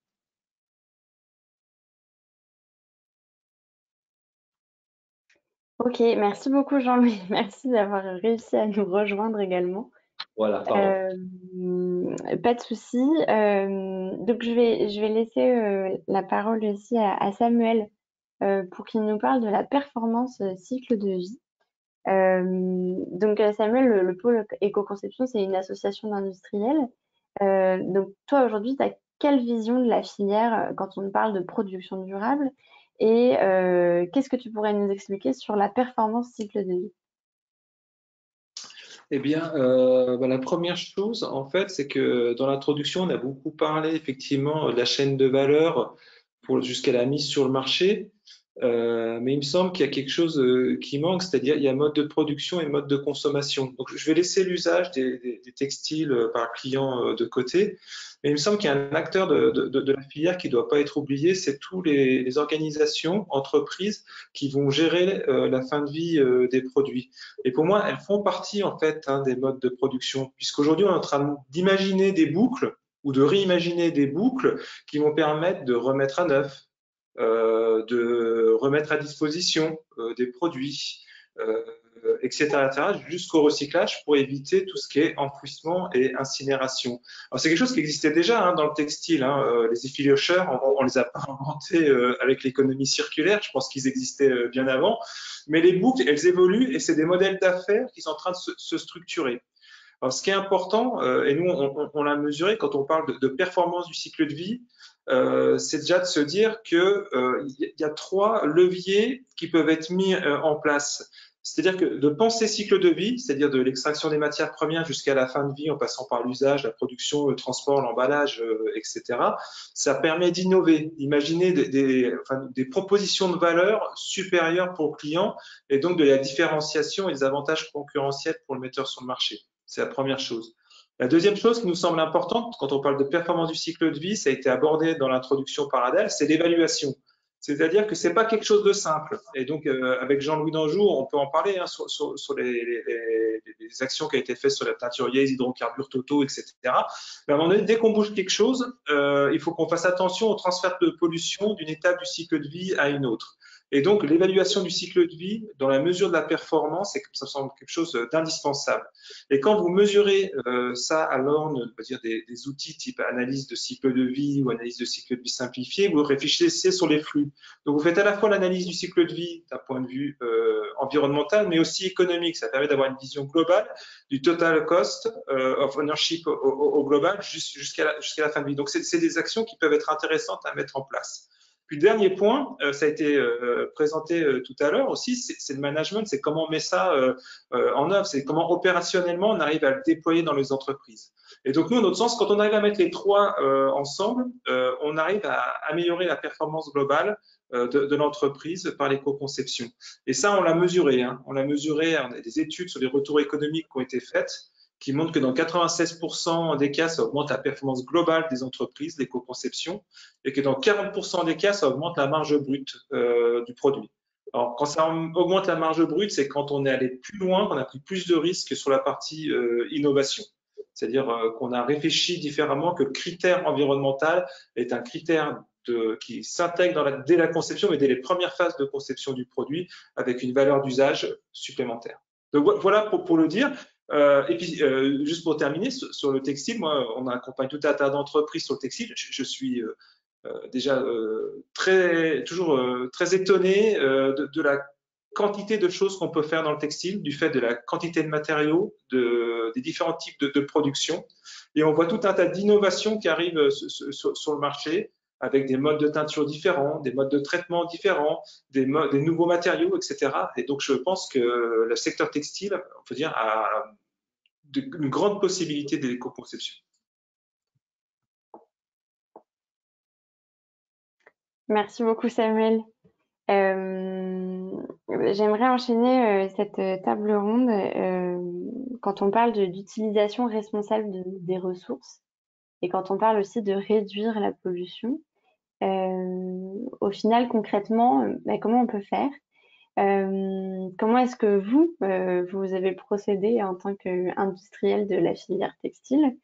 Ok, merci beaucoup Jean-Louis. Merci d'avoir réussi à nous rejoindre également. Voilà, pardon. Pas de souci. Donc je vais laisser la parole aussi à Samuel pour qu'il nous parle de la performance cycle de vie. Donc Samuel, le pôle éco-conception, c'est une association d'industriels. Donc toi aujourd'hui, tu as quelle vision de la filière quand on parle de production durable et qu'est-ce que tu pourrais nous expliquer sur la performance cycle de vie? Eh bien, la première chose, en fait, c'est que dans l'introduction, on a beaucoup parlé effectivement de la chaîne de valeur jusqu'à la mise sur le marché. Mais il me semble qu'il y a quelque chose qui manque, c'est-à-dire il y a mode de production et mode de consommation. Donc je vais laisser l'usage des textiles par client de côté, mais il me semble qu'il y a un acteur de la filière qui ne doit pas être oublié, c'est tous les organisations, entreprises qui vont gérer la fin de vie des produits. Et pour moi, elles font partie en fait des modes de production, puisqu'aujourd'hui on est en train d'imaginer des boucles ou de réimaginer des boucles qui vont permettre de remettre à neuf, de remettre à disposition des produits, etc., jusqu'au recyclage pour éviter tout ce qui est enfouissement et incinération. Alors c'est quelque chose qui existait déjà dans le textile. Les effilocheurs, on les a pas inventés avec l'économie circulaire. Je pense qu'ils existaient bien avant. Mais les boucles, elles évoluent et c'est des modèles d'affaires qui sont en train de se structurer. Alors, ce qui est important, et nous on l'a mesuré quand on parle de performance du cycle de vie, c'est déjà de se dire que y a 3 leviers qui peuvent être mis en place. C'est-à-dire que de penser cycle de vie, c'est-à-dire de l'extraction des matières premières jusqu'à la fin de vie, en passant par l'usage, la production, le transport, l'emballage, etc., ça permet d'innover, d'imaginer des propositions de valeur supérieures pour le client et donc de la différenciation et des avantages concurrentiels pour le metteur sur le marché. C'est la première chose. La deuxième chose qui nous semble importante quand on parle de performance du cycle de vie, ça a été abordé dans l'introduction par Adèle, c'est l'évaluation. C'est-à-dire que c'est pas quelque chose de simple. Et donc, avec Jean-Louis Danjou, on peut en parler sur les actions qui ont été faites sur la teinturier, les hydrocarbures totaux, etc. Mais à un moment donné, dès qu'on bouge quelque chose, il faut qu'on fasse attention au transfert de pollution d'une étape du cycle de vie à une autre. Et donc, l'évaluation du cycle de vie, dans la mesure de la performance, ça semble quelque chose d'indispensable. Et quand vous mesurez ça à l'aune, on va dire des outils type analyse de cycle de vie ou analyse de cycle de vie simplifié, vous réfléchissez sur les flux. Donc, vous faites à la fois l'analyse du cycle de vie d'un point de vue environnemental, mais aussi économique. Ça permet d'avoir une vision globale du total cost of ownership au global jusqu'à la fin de vie. Donc, c'est des actions qui peuvent être intéressantes à mettre en place. Puis le dernier point, ça a été présenté tout à l'heure aussi, c'est le management, c'est comment on met ça en œuvre, c'est comment opérationnellement on arrive à le déployer dans les entreprises. Et donc nous, à notre sens, quand on arrive à mettre les 3 ensemble, on arrive à améliorer la performance globale de l'entreprise par l'éco-conception. Et ça, on l'a mesuré. On l'a mesuré, on a des études sur les retours économiques qui ont été faites, qui montre que dans 96% des cas, ça augmente la performance globale des entreprises, l'éco-conception, et que dans 40% des cas, ça augmente la marge brute du produit. Alors, quand ça augmente la marge brute, c'est quand on est allé plus loin, qu'on a pris plus de risques sur la partie innovation. C'est-à-dire qu'on a réfléchi différemment, que le critère environnemental est un critère qui s'intègre dès la conception, mais dès les premières phases de conception du produit, avec une valeur d'usage supplémentaire. Donc voilà pour le dire. Et puis, juste pour terminer, sur le textile, moi, on accompagne tout un tas d'entreprises sur le textile. Je suis déjà toujours très étonné de la quantité de choses qu'on peut faire dans le textile, du fait de la quantité de matériaux, des différents types de production. Et on voit tout un tas d'innovations qui arrivent sur le marché, avec des modes de teinture différents, des modes de traitement différents, des nouveaux matériaux, etc. Et donc, je pense que le secteur textile, on peut dire, a une grande possibilité d'éco-conception. Merci beaucoup, Samuel. J'aimerais enchaîner cette table ronde quand on parle d'utilisation responsable des ressources et quand on parle aussi de réduire la pollution. Au final, concrètement, comment on peut faire? Comment est-ce que vous avez procédé en tant qu'industriel de la filière textile?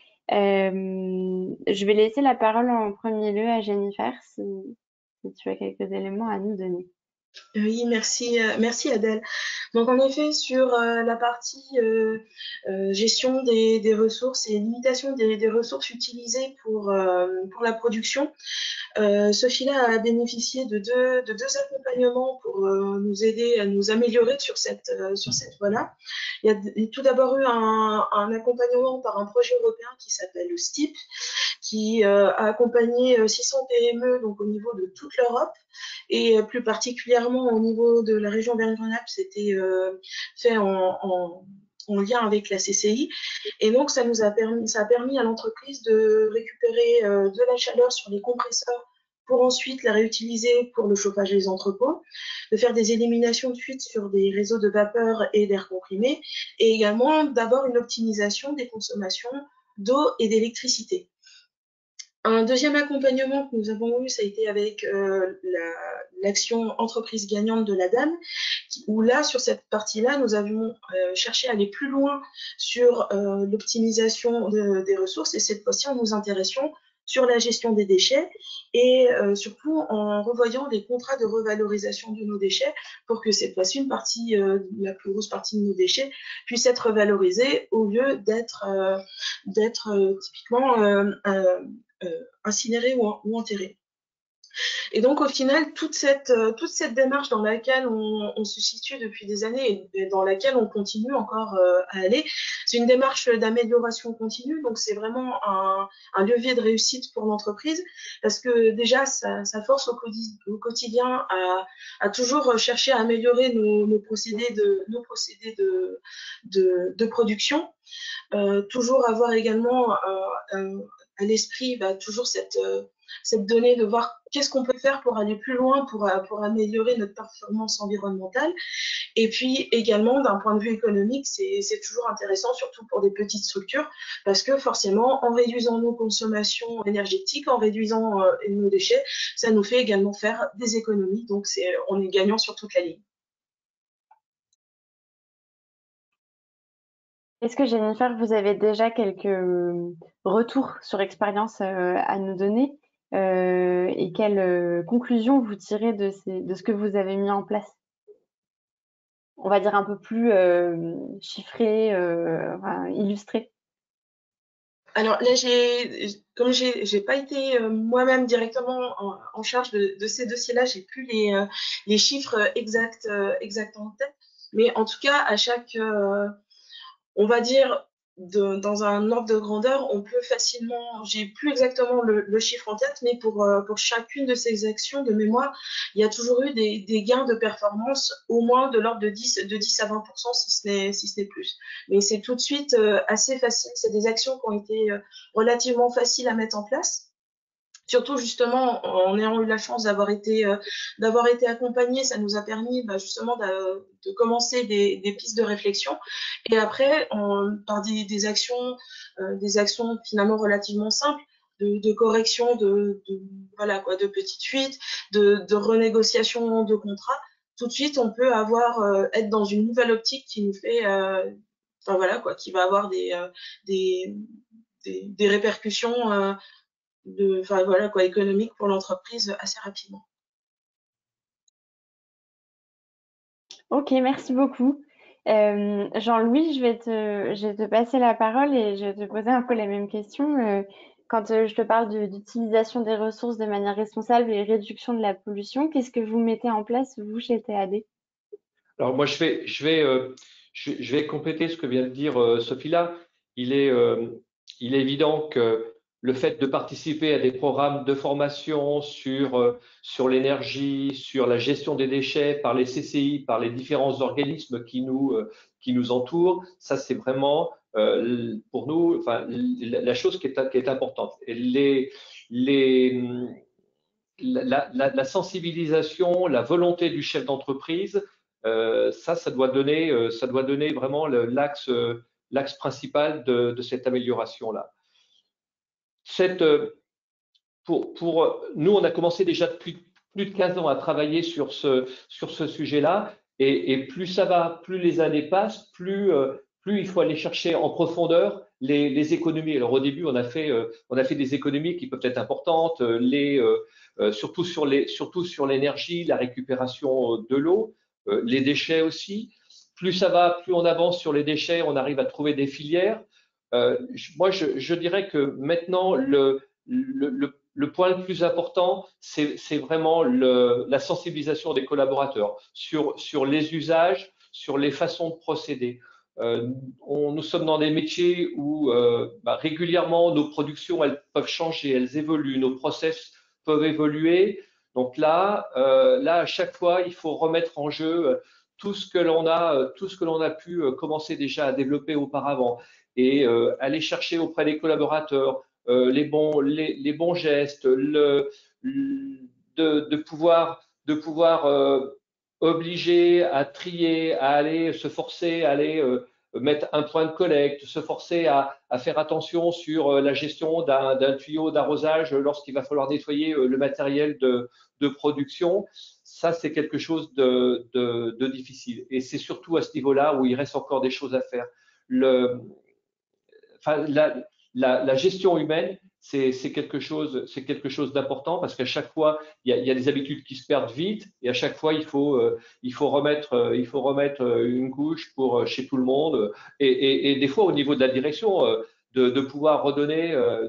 Je vais laisser la parole en premier lieu à Jennifer, si tu as quelques éléments à nous donner. Oui, merci Adèle. Donc en effet, sur la partie gestion des ressources et limitation des ressources utilisées pour la production, Sophila a bénéficié de deux accompagnements pour nous aider à nous améliorer sur cette voie-là. Il y a tout d'abord eu un accompagnement par un projet européen qui s'appelle le STIP, qui a accompagné 600 PME donc au niveau de toute l'Europe et plus particulièrement au niveau de la région Auvergne-Rhône-Alpes, c'était fait en lien avec la CCI. Et donc, ça a permis à l'entreprise de récupérer de la chaleur sur les compresseurs pour ensuite la réutiliser pour le chauffage des entrepôts, de faire des éliminations de fuite sur des réseaux de vapeur et d'air comprimé, et également d'avoir une optimisation des consommations d'eau et d'électricité. Un deuxième accompagnement que nous avons eu, ça a été avec l'action entreprise gagnante de l'ADAME, où là, sur cette partie-là, nous avions cherché à aller plus loin sur l'optimisation des ressources, et cette fois-ci, en nous intéressant sur la gestion des déchets et surtout en revoyant des contrats de revalorisation de nos déchets pour que cette fois-ci, une partie, la plus grosse partie de nos déchets puisse être revalorisée au lieu d'être typiquement incinérés ou enterrés. Et donc, au final, toute cette démarche dans laquelle on se situe depuis des années et dans laquelle on continue encore à aller, c'est une démarche d'amélioration continue. Donc, c'est vraiment un levier de réussite pour l'entreprise parce que déjà, ça force au quotidien à toujours chercher à améliorer nos procédés de production. Toujours avoir également à l'esprit toujours cette donnée de voir qu'est-ce qu'on peut faire pour aller plus loin, pour améliorer notre performance environnementale. Et puis également, d'un point de vue économique, c'est toujours intéressant, surtout pour des petites structures, parce que forcément, en réduisant nos consommations énergétiques, en réduisant nos déchets, ça nous fait également faire des économies. Donc, on est gagnant sur toute la ligne. Est-ce que Jennifer, vous avez déjà quelques retours sur expérience à nous donner et quelles conclusions vous tirez de ce que vous avez mis en place? On va dire un peu plus chiffré, enfin, illustré. Alors là, comme j'ai pas été moi-même directement en charge de ces dossiers-là, j'ai plus les chiffres exacts en tête. Mais en tout cas, à chaque on va dire, dans un ordre de grandeur, on peut facilement, j'ai plus exactement le chiffre en tête, mais pour chacune de ces actions de mémoire, il y a toujours eu des gains de performance, au moins de l'ordre de 10 à 20%, si ce n'est plus. Mais c'est tout de suite assez facile. C'est des actions qui ont été relativement faciles à mettre en place. Surtout justement en ayant eu la chance d'avoir été accompagnés, ça nous a permis justement de commencer des pistes de réflexion et après par des actions finalement relativement simples de correction voilà quoi, de petites fuites, de renégociation de contrats. Tout de suite on peut être dans une nouvelle optique qui nous fait enfin voilà quoi, qui va avoir des répercussions enfin voilà quoi, économique pour l'entreprise assez rapidement. Ok, merci beaucoup. Jean-Louis, je vais te passer la parole et je vais te poser un peu la même question. Quand je te parle d'utilisation des ressources de manière responsable et réduction de la pollution, qu'est-ce que vous mettez en place, vous, chez TAD? Alors moi, je vais compléter ce que vient de dire Sophie là. Il est évident que le fait de participer à des programmes de formation sur l'énergie, sur la gestion des déchets par les CCI, par les différents organismes qui nous entourent, ça c'est vraiment pour nous enfin, la chose qui est importante. Et la sensibilisation, la volonté du chef d'entreprise, ça doit donner vraiment l'axe principal de cette amélioration-là. Pour nous, on a commencé déjà depuis plus de 15 ans à travailler sur ce sujet-là, et plus ça va, plus les années passent, plus il faut aller chercher en profondeur les économies. Alors au début, on a fait des économies qui peuvent être importantes, surtout sur l'énergie, la récupération de l'eau, les déchets aussi. Plus ça va, plus on avance sur les déchets, on arrive à trouver des filières. Moi, je dirais que maintenant, le point le plus important, c'est vraiment la sensibilisation des collaborateurs sur les usages, sur les façons de procéder. Nous sommes dans des métiers où régulièrement nos productions elles peuvent changer, elles évoluent, nos process peuvent évoluer. Donc là, à chaque fois, il faut remettre en jeu tout ce que l'on a pu commencer déjà à développer auparavant et aller chercher auprès des collaborateurs les bons gestes, de pouvoir obliger à trier, à aller se forcer, à aller mettre un point de collecte, se forcer à faire attention sur la gestion d'un tuyau d'arrosage lorsqu'il va falloir nettoyer le matériel de production. Ça, c'est quelque chose de difficile. Et c'est surtout à ce niveau-là où il reste encore des choses à faire. La gestion humaine, c'est quelque chose d'important parce qu'à chaque fois, il y a des habitudes qui se perdent vite et à chaque fois, il faut remettre une couche pour chez tout le monde. Et des fois, au niveau de la direction, de pouvoir redonner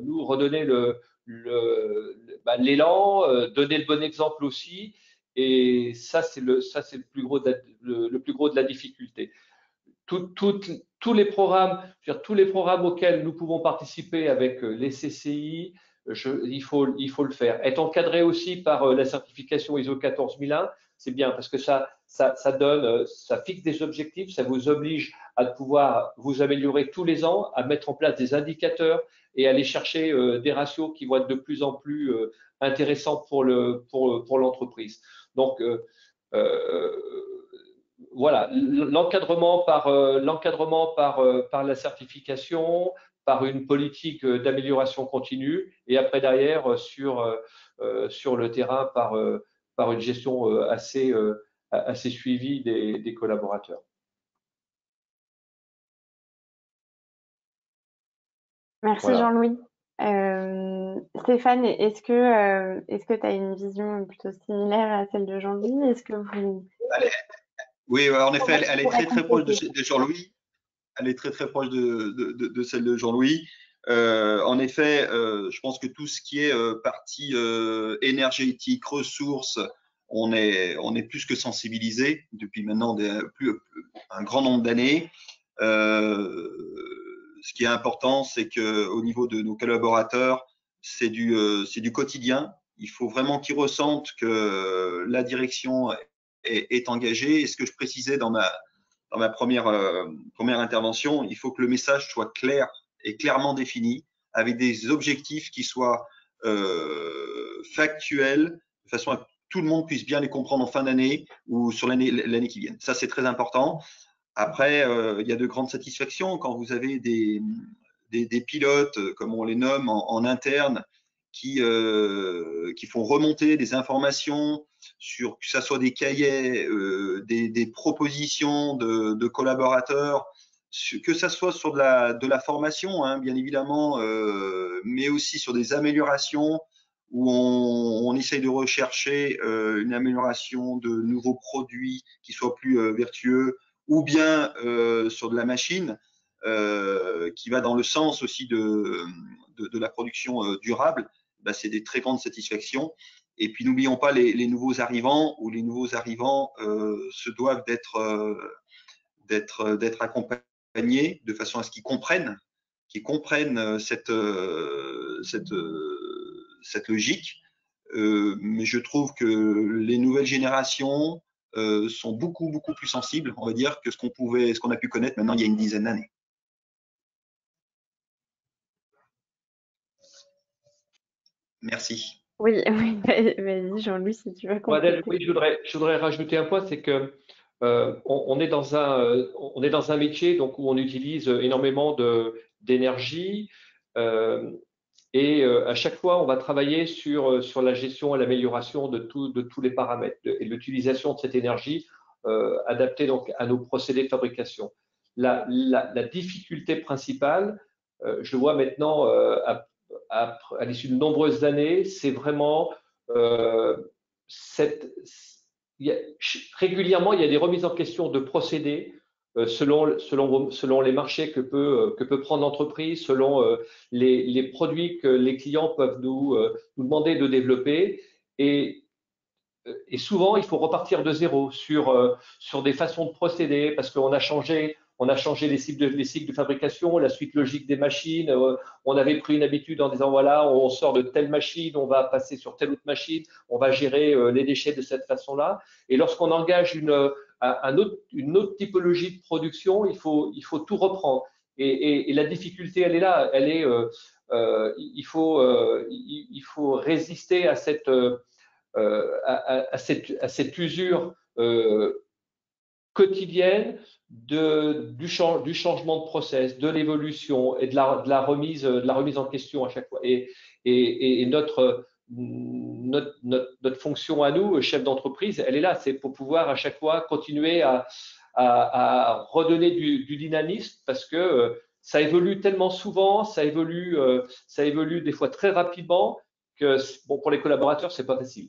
l'élan, donner le bon exemple aussi. Et ça, c'est le plus gros de la difficulté. Tous les programmes, tous les programmes auxquels nous pouvons participer avec les CCI, il faut le faire. Être encadré aussi par la certification ISO 14001, c'est bien parce que ça fixe des objectifs, ça vous oblige à pouvoir vous améliorer tous les ans, à mettre en place des indicateurs et aller chercher des ratios qui vont être de plus en plus intéressants pour l'entreprise. Donc, voilà, l'encadrement par la certification, par une politique d'amélioration continue, et après derrière sur le terrain par une gestion assez suivie des collaborateurs. Merci Voilà. Jean-Louis. Stéphane, est-ce que tu as une vision plutôt similaire à celle de Jean-Louis? Est-ce que vous… Oui, en effet, elle est très proche compléter. de Jean-Louis. Elle est très proche de celle de Jean-Louis. En effet, je pense que tout ce qui est partie énergétique, ressources, on est plus que sensibilisé depuis maintenant un grand nombre d'années. Ce qui est important, c'est que au niveau de nos collaborateurs, c'est du quotidien. Il faut vraiment qu'ils ressentent que la direction est engagée. Et ce que je précisais dans ma première intervention, il faut que le message soit clair et clairement défini, avec des objectifs qui soient factuels, de façon à que tout le monde puisse bien les comprendre en fin d'année ou sur l'année qui vient. Ça, c'est très important. Après, il y a de grandes satisfactions quand vous avez des pilotes, comme on les nomme, en interne, qui font remonter des informations sur que ce soit des cahiers, des propositions de collaborateurs, que ce soit sur de la formation, hein, bien évidemment, mais aussi sur des améliorations où on essaye de rechercher une amélioration de nouveaux produits qui soient plus vertueux, ou bien sur de la machine qui va dans le sens aussi de la production durable. Ben, c'est des très grandes satisfactions. Et puis n'oublions pas les nouveaux arrivants, où les nouveaux arrivants se doivent d'être accompagnés de façon à ce qu'ils comprennent cette logique. Mais je trouve que les nouvelles générations sont beaucoup plus sensibles, on va dire, que ce qu'on a pu connaître maintenant il y a une dizaine d'années. Merci. Oui, vas-y Jean-Louis, si tu veux compléter. Oui, je voudrais rajouter un point, c'est que on est dans un métier donc où on utilise énormément d'énergie et à chaque fois on va travailler sur la gestion et l'amélioration de tous les paramètres et l'utilisation de cette énergie adaptée donc à nos procédés de fabrication. La difficulté principale, je vois maintenant à l'issue de nombreuses années, c'est vraiment régulièrement, il y a des remises en question de procédés selon les marchés que peut prendre l'entreprise, selon les produits que les clients peuvent nous demander de développer. Et souvent, il faut repartir de zéro sur des façons de procéder parce qu'on a changé on a changé les cycles de fabrication, la suite logique des machines. On avait pris une habitude en disant voilà, on sort de telle machine, on va passer sur telle autre machine, on va gérer les déchets de cette façon-là. Et lorsqu'on engage une autre typologie de production, il faut tout reprendre. Et la difficulté, elle est là. Elle est, il faut résister à cette usure quotidienne du changement de process, de l'évolution et de la remise en question à chaque fois. Et notre fonction à nous, chef d'entreprise, elle est là, c'est pour pouvoir à chaque fois continuer à redonner du dynamisme, parce que ça évolue tellement souvent, ça évolue des fois très rapidement, que bon, pour les collaborateurs, c'est pas facile.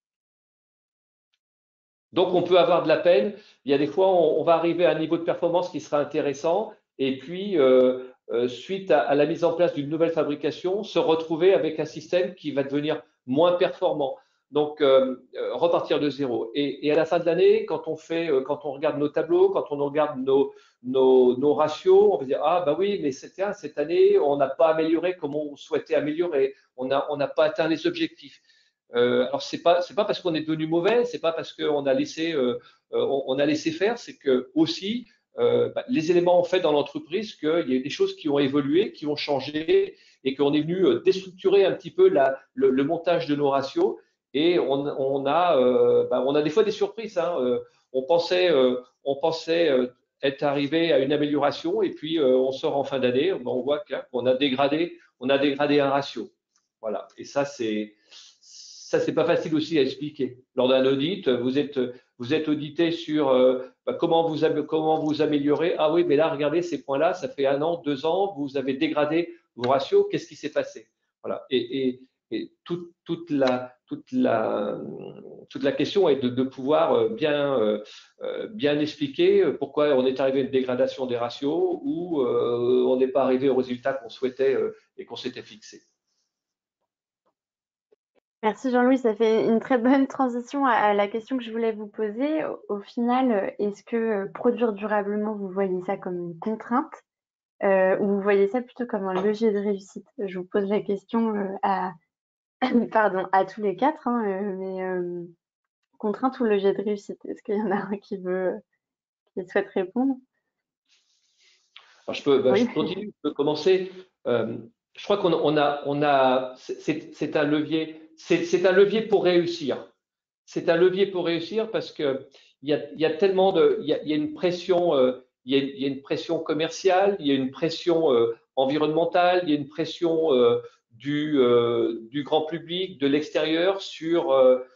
Donc, on peut avoir de la peine. Il y a des fois, on va arriver à un niveau de performance qui sera intéressant, et puis, suite à la mise en place d'une nouvelle fabrication, se retrouver avec un système qui va devenir moins performant. Donc, repartir de zéro. Et à la fin de l'année, quand on regarde nos tableaux, quand on regarde nos ratios, on va dire ah bah oui, mais cette année, on n'a pas amélioré comme on souhaitait améliorer. On n'a pas atteint les objectifs. Alors c'est pas parce qu'on est devenu mauvais, c'est pas parce qu'on a laissé faire, c'est que aussi les éléments ont fait dans l'entreprise qu'il y a des choses qui ont évolué, qui ont changé, et qu'on est venu déstructurer un petit peu le montage de nos ratios, et on a des fois des surprises. Hein. On pensait être arrivé à une amélioration, et puis on sort en fin d'année, on voit qu'on a dégradé un ratio. Voilà. Et ça c'est pas facile aussi à expliquer. Lors d'un audit, vous êtes audité sur comment vous améliorez. Ah oui, mais là, regardez ces points-là, ça fait 1 an, 2 ans, vous avez dégradé vos ratios. Qu'est-ce qui s'est passé? Voilà. Et toute la question est de pouvoir bien expliquer pourquoi on est arrivé à une dégradation des ratios, ou on n'est pas arrivé au résultat qu'on souhaitait et qu'on s'était fixé. Merci Jean-Louis, ça fait une très bonne transition à la question que je voulais vous poser. Au final, est-ce que produire durablement, vous voyez ça comme une contrainte ou vous voyez ça plutôt comme un levier de réussite? Je vous pose la question à tous les quatre, hein, mais contrainte ou levier de réussite? Est-ce qu'il y en a un qui souhaite répondre? Alors je continue, je peux commencer. Je crois c'est un levier. C'est un levier pour réussir. C'est un levier pour réussir parce que il y a tellement il y a une pression, il y a une pression commerciale, il y a une pression environnementale, il y a une pression du grand public, de l'extérieur sur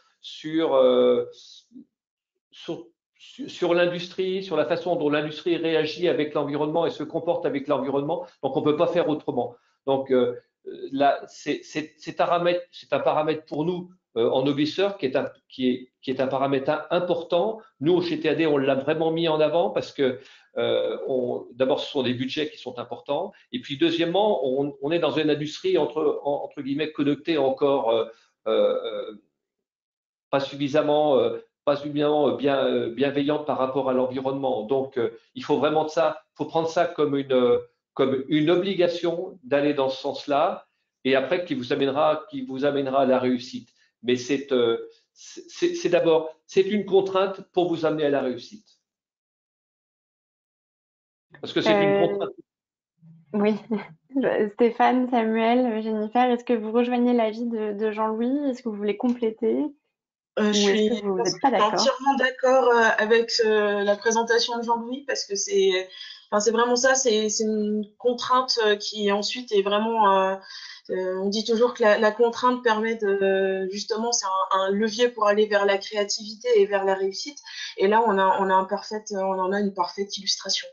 l'industrie, sur la façon dont l'industrie réagit avec l'environnement et se comporte avec l'environnement. Donc, on ne peut pas faire autrement. Donc, là, c'est un paramètre pour nous en Obisseur qui est un paramètre important. Nous, chez TAD, on l'a vraiment mis en avant parce que d'abord, ce sont des budgets qui sont importants. Et puis, deuxièmement, on est dans une industrie entre guillemets connectée encore pas suffisamment bienveillante par rapport à l'environnement. Donc, il faut vraiment prendre ça comme une obligation d'aller dans ce sens-là, et après qui vous amènera à la réussite. Mais c'est une contrainte pour vous amener à la réussite. Parce que c'est une contrainte. Oui. Stéphane, Samuel, Jennifer, est-ce que vous rejoignez l'avis de Jean-Louis? Est-ce que vous voulez compléter? Je suis entièrement d'accord avec la présentation de Jean-Louis, parce que c'est vraiment ça, c'est une contrainte qui ensuite est vraiment, on dit toujours que la contrainte permet justement, c'est un levier pour aller vers la créativité et vers la réussite, et là on en a une parfaite illustration.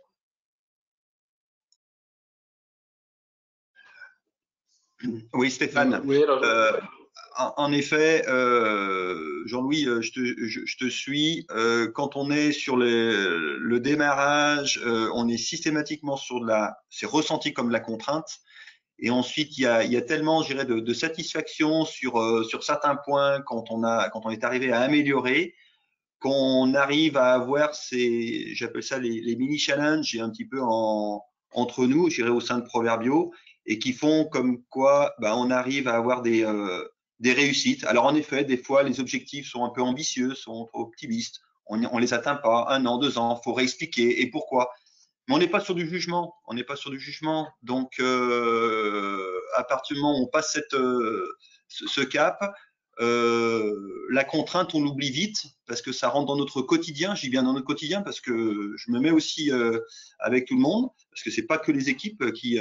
Oui, Stéphane. Oui, alors, en effet, Jean-Louis, je te suis. Quand on est sur le démarrage, on est systématiquement c'est ressenti comme de la contrainte. Et ensuite, il y a tellement, je dirais, de satisfaction sur certains points quand on est arrivé à améliorer, qu'on arrive à avoir j'appelle ça les mini-challenges, un petit peu entre nous, je dirais au sein de Proverbio, et qui font comme quoi on arrive à avoir des réussites. Alors en effet, des fois, les objectifs sont un peu ambitieux, sont trop optimistes, on les atteint pas, 1 an, 2 ans, faut réexpliquer et pourquoi. Mais on n'est pas sur du jugement, on n'est pas sur du jugement. Donc, à partir du moment où on passe ce cap, la contrainte, on l'oublie vite parce que ça rentre dans notre quotidien. Je dis bien dans notre quotidien parce que je me mets aussi avec tout le monde, parce que c'est pas que les équipes qui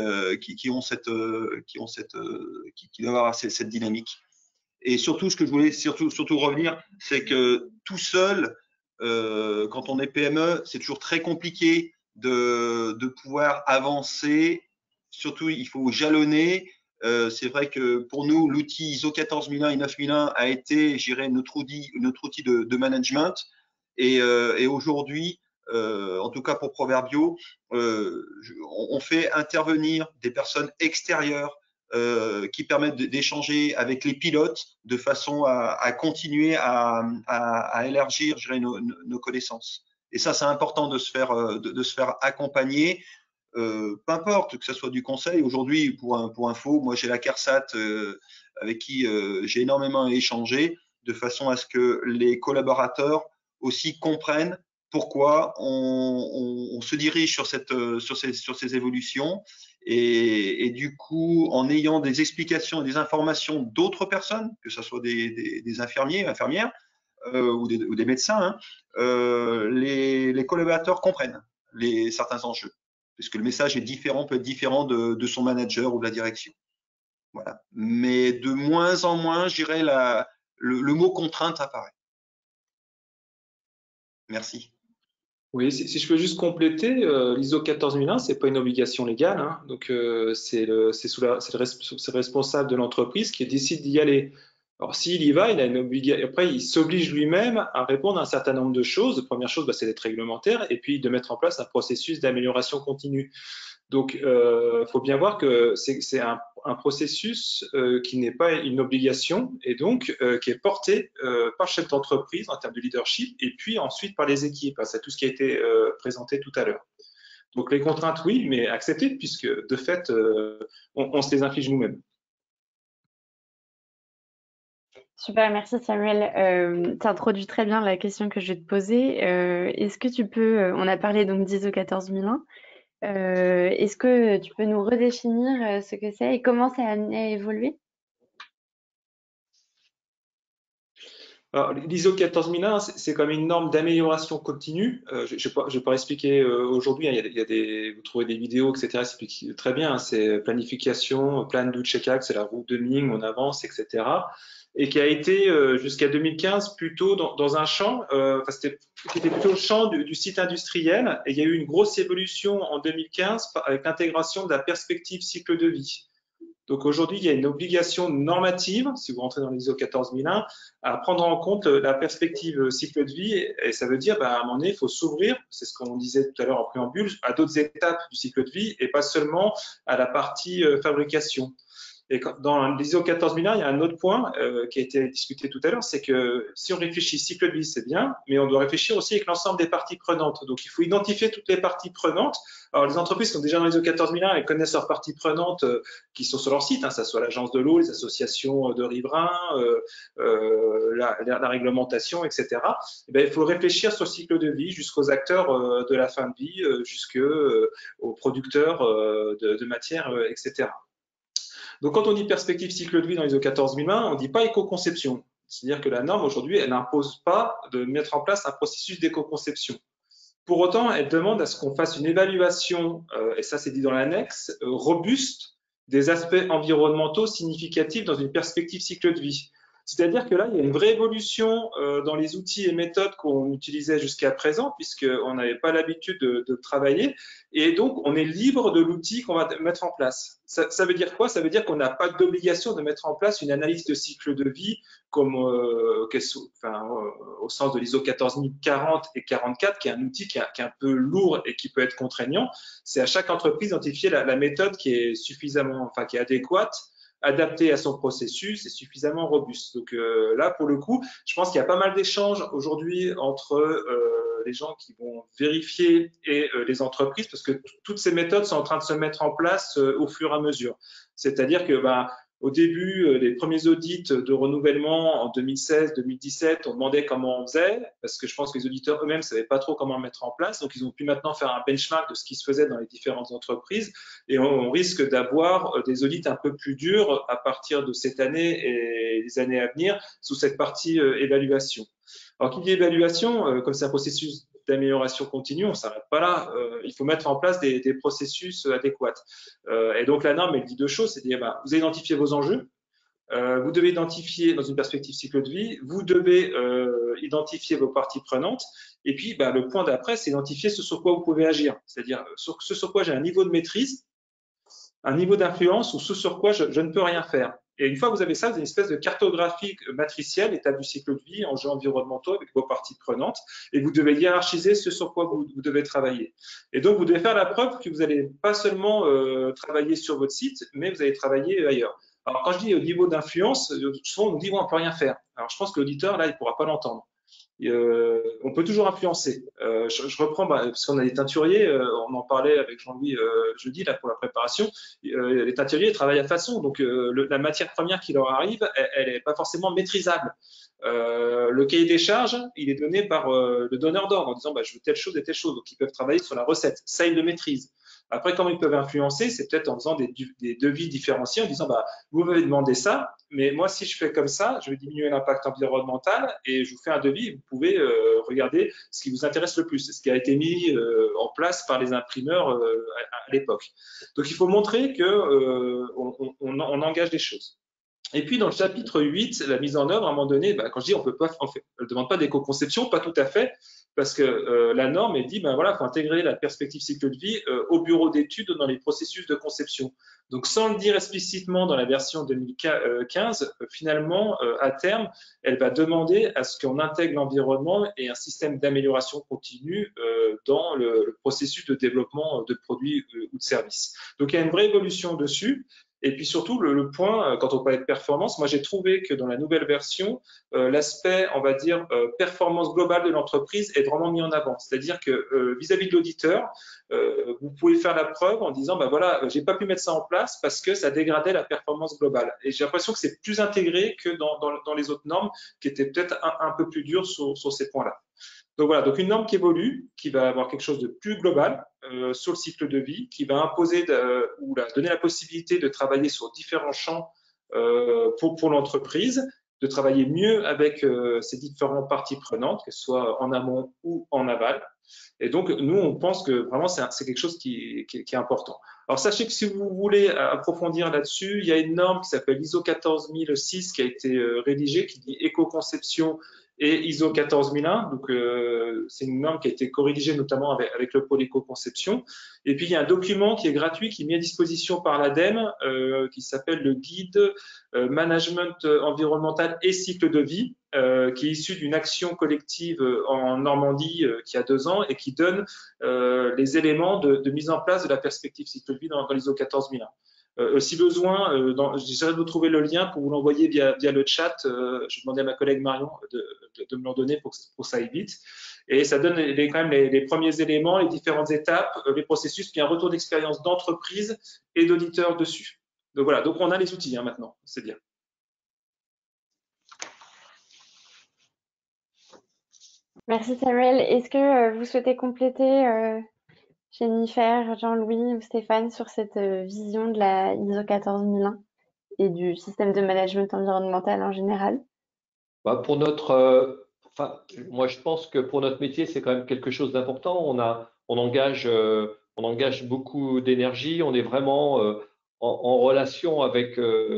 doivent avoir cette dynamique. Et surtout, ce que je voulais surtout revenir, c'est que tout seul, quand on est PME, c'est toujours très compliqué de pouvoir avancer. Surtout, il faut jalonner. C'est vrai que pour nous, l'outil ISO 14001 et 9001 a été, je dirais, notre outil de management. Et aujourd'hui, en tout cas pour Proverbio, on fait intervenir des personnes extérieures qui permettent d'échanger avec les pilotes de façon à continuer à élargir, je dirais, nos connaissances. Et ça, c'est important de se faire accompagner. Peu importe que ce soit du conseil. Aujourd'hui, pour info, moi j'ai la CARSAT avec qui j'ai énormément échangé, de façon à ce que les collaborateurs aussi comprennent pourquoi on se dirige sur ces évolutions. Et du coup, en ayant des explications et des informations d'autres personnes, que ce soit des infirmiers, infirmières ou des médecins, les collaborateurs comprennent certains enjeux, puisque le message peut être différent de son manager ou de la direction. Voilà. Mais de moins en moins, je dirais, le mot contrainte apparaît. Merci. Oui, si je peux juste compléter, l'ISO 14001, c'est pas une obligation légale, hein, donc c'est le responsable de l'entreprise qui décide d'y aller. Alors s'il y va, il a une obligation. Après, il s'oblige lui-même à répondre à un certain nombre de choses. La première chose, c'est d'être réglementaire, et puis de mettre en place un processus d'amélioration continue. Donc, faut bien voir que c'est un processus qui n'est pas une obligation et donc qui est porté par le chef d'entreprise en termes de leadership et puis ensuite par les équipes. C'est tout ce qui a été présenté tout à l'heure. Donc, les contraintes, oui, mais acceptées puisque de fait, on se les inflige nous-mêmes. Super, merci Samuel. Tu introduis très bien la question que je vais te poser. Est-ce que tu peux, on a parlé donc d'ISO 14001, est-ce que tu peux nous redéfinir ce que c'est et comment c'est amené à évoluer? L'ISO 14001, c'est comme une norme d'amélioration continue. Je vais pas expliquer aujourd'hui, hein, vous trouvez des vidéos, etc. Ça explique très bien. Hein, c'est planification, plan do check-out, c'est la roue de Ming, on avance, etc. Et qui a été jusqu'à 2015 plutôt dans un champ, c'était plutôt le champ du site industriel. Et il y a eu une grosse évolution en 2015 avec l'intégration de la perspective cycle de vie. Donc aujourd'hui, il y a une obligation normative, si vous rentrez dans l'ISO 14001, à prendre en compte la perspective cycle de vie. Et ça veut dire, à un moment donné, il faut s'ouvrir, c'est ce qu'on disait tout à l'heure en préambule, à d'autres étapes du cycle de vie et pas seulement à la partie fabrication. Et dans l'ISO 14001, il y a un autre point qui a été discuté tout à l'heure, c'est que si on réfléchit cycle de vie, c'est bien, mais on doit réfléchir aussi avec l'ensemble des parties prenantes. Donc, il faut identifier toutes les parties prenantes. Alors, les entreprises qui sont déjà dans l'ISO 14001, elles connaissent leurs parties prenantes qui sont sur leur site, hein, ça soit l'agence de l'eau, les associations de riverains, la réglementation, etc. Et il faut réfléchir sur le cycle de vie jusqu'aux acteurs de la fin de vie, jusqu'aux producteurs de matières, etc. Donc, quand on dit perspective cycle de vie dans l'ISO 14001, on ne dit pas éco-conception. C'est-à-dire que la norme, aujourd'hui, elle n'impose pas de mettre en place un processus d'éco-conception. Pour autant, elle demande à ce qu'on fasse une évaluation, et ça c'est dit dans l'annexe, robuste des aspects environnementaux significatifs dans une perspective cycle de vie. C'est-à-dire que là, il y a une vraie évolution dans les outils et méthodes qu'on utilisait jusqu'à présent, puisqu'on n'avait pas l'habitude de travailler, et donc on est libre de l'outil qu'on va mettre en place. Ça veut dire quoi? Ça veut dire qu'on n'a pas d'obligation de mettre en place une analyse de cycle de vie comme au sens de l'ISO 14040 et 44, qui est un outil qui est un peu lourd et qui peut être contraignant. C'est à chaque entreprise d'identifier la méthode qui est suffisamment, qui est adéquate adapté à son processus et suffisamment robuste. Donc là, pour le coup, je pense qu'il y a pas mal d'échanges aujourd'hui entre les gens qui vont vérifier et les entreprises, parce que toutes ces méthodes sont en train de se mettre en place au fur et à mesure. C'est-à-dire que au début, les premiers audits de renouvellement en 2016-2017, on demandait comment on faisait, parce que je pense que les auditeurs eux-mêmes ne savaient pas trop comment le mettre en place. Donc, ils ont pu maintenant faire un benchmark de ce qui se faisait dans les différentes entreprises. Et on risque d'avoir des audits un peu plus durs à partir de cette année et les années à venir sous cette partie évaluation. Alors, qui dit évaluation, comme c'est un processus d'amélioration continue, on ne s'arrête pas là. Il faut mettre en place des processus adéquats. Et donc, la norme, elle dit deux choses. C'est-à-dire, vous identifiez vos enjeux. Vous devez identifier dans une perspective cycle de vie. Vous devez identifier vos parties prenantes. Et puis, le point d'après, c'est identifier ce sur quoi vous pouvez agir. C'est-à-dire ce sur quoi j'ai un niveau de maîtrise, un niveau d'influence ou ce sur quoi je ne peux rien faire. Et une fois que vous avez ça, vous avez une espèce de cartographie matricielle, étape du cycle de vie, enjeux environnementaux avec vos parties prenantes, et vous devez hiérarchiser ce sur quoi vous devez travailler. Et donc, vous devez faire la preuve que vous n'allez pas seulement travailler sur votre site, mais vous allez travailler ailleurs. Alors, quand je dis au niveau d'influence, souvent on nous dit, on ne peut rien faire. Alors, je pense que l'auditeur, là, il ne pourra pas l'entendre. On peut toujours influencer. Je reprends, parce qu'on a des teinturiers, on en parlait avec Jean-Louis jeudi là pour la préparation. Les teinturiers travaillent à façon, donc la matière première qui leur arrive, elle n'est pas forcément maîtrisable. Le cahier des charges, il est donné par le donneur d'ordre en disant je veux telle chose et telle chose, donc ils peuvent travailler sur la recette. Ça, ils le maîtrisent. Après, comment ils peuvent influencer, c'est peut-être en faisant des devis différenciés, en disant vous m'avez demandé ça, mais moi, si je fais comme ça, je vais diminuer l'impact environnemental et je vous fais un devis. Vous pouvez regarder ce qui vous intéresse le plus, ce qui a été mis en place par les imprimeurs à l'époque. Donc, il faut montrer qu'on engage des choses. Et puis, dans le chapitre 8, la mise en œuvre, à un moment donné, quand je dis on peut pas, on ne demande pas d'éco-conception, pas tout à fait, parce que la norme, elle dit, voilà, il faut intégrer la perspective cycle de vie au bureau d'études dans les processus de conception. Donc, sans le dire explicitement dans la version 2015, finalement, à terme, elle va demander à ce qu'on intègre l'environnement et un système d'amélioration continue dans le processus de développement de produits ou de services. Donc, il y a une vraie évolution dessus. Et puis surtout, le point, quand on parle de performance, moi j'ai trouvé que dans la nouvelle version, l'aspect, on va dire, performance globale de l'entreprise est vraiment mis en avant. C'est-à-dire que vis-à-vis de l'auditeur, vous pouvez faire la preuve en disant, voilà, j'ai pas pu mettre ça en place parce que ça dégradait la performance globale. Et j'ai l'impression que c'est plus intégré que dans les autres normes qui étaient peut-être un peu plus dures sur ces points-là. Donc voilà, donc une norme qui évolue, qui va avoir quelque chose de plus global sur le cycle de vie, qui va imposer ou donner la possibilité de travailler sur différents champs pour l'entreprise, de travailler mieux avec ces différentes parties prenantes, que ce soit en amont ou en aval. Et donc, nous, on pense que vraiment, c'est quelque chose qui est important. Alors, sachez que si vous voulez approfondir là-dessus, il y a une norme qui s'appelle ISO 14006 qui a été rédigée, qui dit éco-conception et ISO 14001. Donc, c'est une norme qui a été corrigée notamment avec le pôle éco-conception. Et puis, il y a un document qui est gratuit, qui est mis à disposition par l'ADEME, qui s'appelle le guide management environnemental et cycle de vie, qui est issu d'une action collective en Normandie qui a 2 ans et qui donne les éléments de mise en place de la perspective cycle de vie dans l'ISO 14001. Si besoin, j'essaierai de vous trouver le lien pour vous l'envoyer via le chat. Je vais demander à ma collègue Marion de me l'en donner pour que ça aille vite. Et ça donne quand même les premiers éléments, les différentes étapes, les processus, puis un retour d'expérience d'entreprise et d'auditeurs dessus. Donc voilà, donc on a les outils maintenant, c'est bien. Merci Samuel. Est-ce que vous souhaitez compléter Jennifer, Jean-Louis ou Stéphane sur cette vision de la ISO 14001 et du système de management environnemental en général? Pour moi je pense que pour notre métier c'est quand même quelque chose d'important. On engage beaucoup d'énergie. On est vraiment en relation avec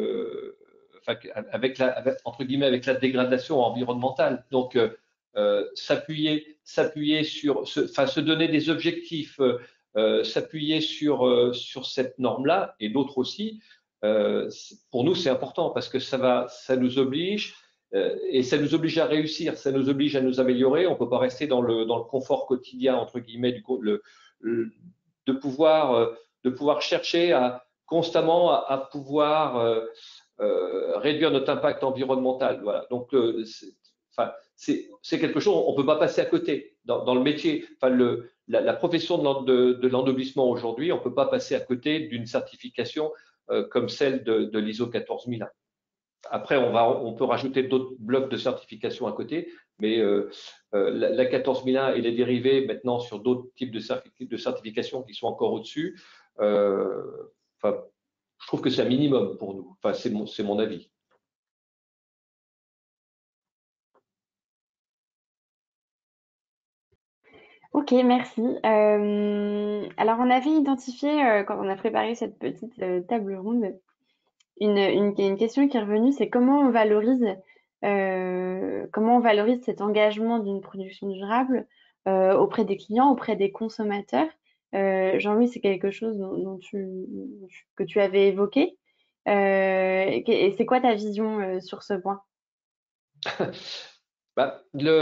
entre guillemets avec la dégradation environnementale. Donc s'appuyer sur se donner des objectifs, s'appuyer sur cette norme-là et d'autres aussi, pour nous c'est important parce que ça nous oblige et ça nous oblige à réussir, ça nous oblige à nous améliorer. On peut pas rester dans le confort quotidien entre guillemets de pouvoir chercher à constamment à pouvoir réduire notre impact environnemental. Voilà. Donc, c'est quelque chose, on ne peut pas passer à côté dans le métier. Enfin, la profession de l'ennoblissement aujourd'hui, on ne peut pas passer à côté d'une certification comme celle de l'ISO 14001. Après, on peut rajouter d'autres blocs de certification à côté, mais la 14001 et les dérivés maintenant sur d'autres types de certifications qui sont encore au-dessus, je trouve que c'est un minimum pour nous. Enfin, c'est mon avis. Ok, merci. Alors, on avait identifié, quand on a préparé cette petite table ronde, une question qui est revenue, c'est comment on valorise cet engagement d'une production durable auprès des clients, auprès des consommateurs. Jean-Louis, c'est quelque chose que tu avais évoqué. Et c'est quoi ta vision sur ce point? Bah,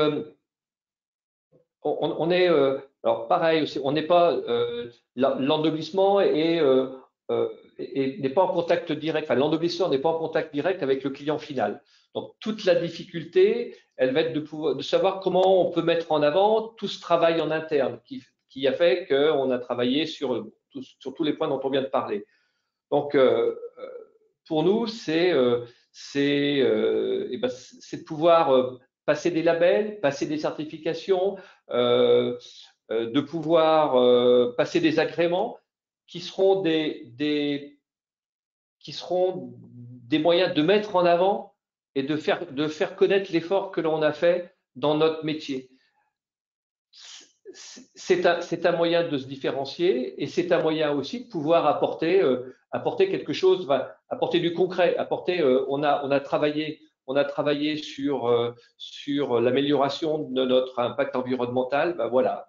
on est alors pareil aussi, on n'est pas l'ennoblissement n'est pas en contact direct. Enfin, l'ennoblisseur n'est pas en contact direct avec le client final. Donc toute la difficulté, elle va être de savoir comment on peut mettre en avant tout ce travail en interne qui a fait qu'on a travaillé sur tous les points dont on vient de parler. Donc pour nous, c'est de pouvoir passer des labels, passer des certifications, de pouvoir passer des agréments qui seront des moyens de mettre en avant et de faire connaître l'effort que l'on a fait dans notre métier. C'est un moyen de se différencier et c'est un moyen aussi de pouvoir apporter quelque chose, apporter du concret, on a travaillé sur l'amélioration de notre impact environnemental. Ben voilà,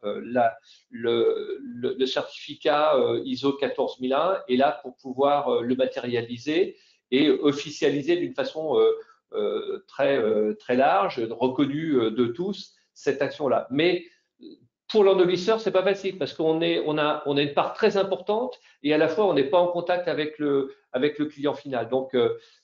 le certificat ISO 14001 est là pour pouvoir le matérialiser et officialiser d'une façon très large, reconnue de tous cette action-là. Mais pour l'ennoblisseur, c'est pas facile parce qu'on a une part très importante et à la fois on n'est pas en contact avec le client final. Donc,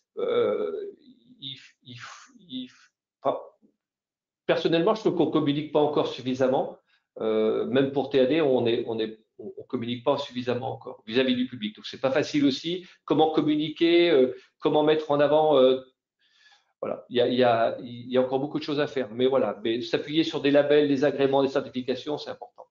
personnellement, je trouve qu'on communique pas encore suffisamment. Même pour TAD, on communique pas suffisamment encore vis-à-vis du public. Donc, c'est pas facile aussi. Comment communiquer, comment mettre en avant. Voilà, il y a encore beaucoup de choses à faire, mais voilà, mais s'appuyer sur des labels, des agréments, des certifications, c'est important.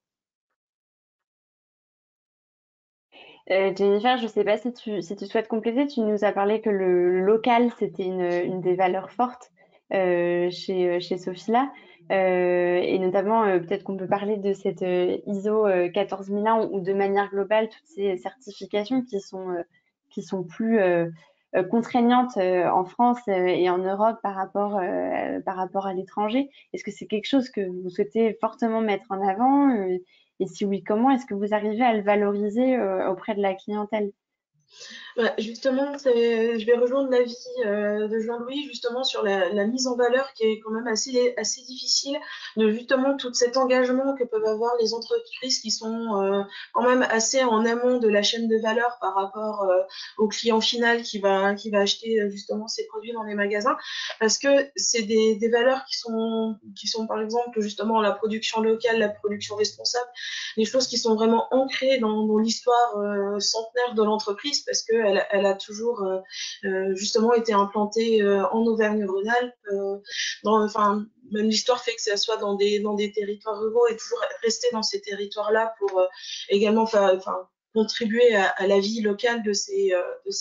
Jennifer, je ne sais pas si tu souhaites compléter. Tu nous as parlé que le local, c'était une des valeurs fortes chez Sofila. Et notamment, peut-être qu'on peut parler de cette ISO 14001 ou de manière globale, toutes ces certifications qui sont plus contraignantes en France et en Europe par rapport à l'étranger. Est-ce que c'est quelque chose que vous souhaitez fortement mettre en avant? Et si oui, comment est-ce que vous arrivez à le valoriser auprès de la clientèle? Justement, je vais rejoindre l'avis de Jean-Louis justement sur la mise en valeur qui est quand même assez difficile, de justement tout cet engagement que peuvent avoir les entreprises qui sont quand même assez en amont de la chaîne de valeur par rapport au client final qui va acheter justement ces produits dans les magasins, parce que c'est des valeurs qui sont par exemple justement la production locale, la production responsable, des choses qui sont vraiment ancrées dans l'histoire centenaire de l'entreprise, parce que elle a toujours justement été implantée en Auvergne-Rhône-Alpes. Même l'histoire fait que ça soit dans des territoires ruraux et toujours rester dans ces territoires-là pour également contribuer à la vie locale de ces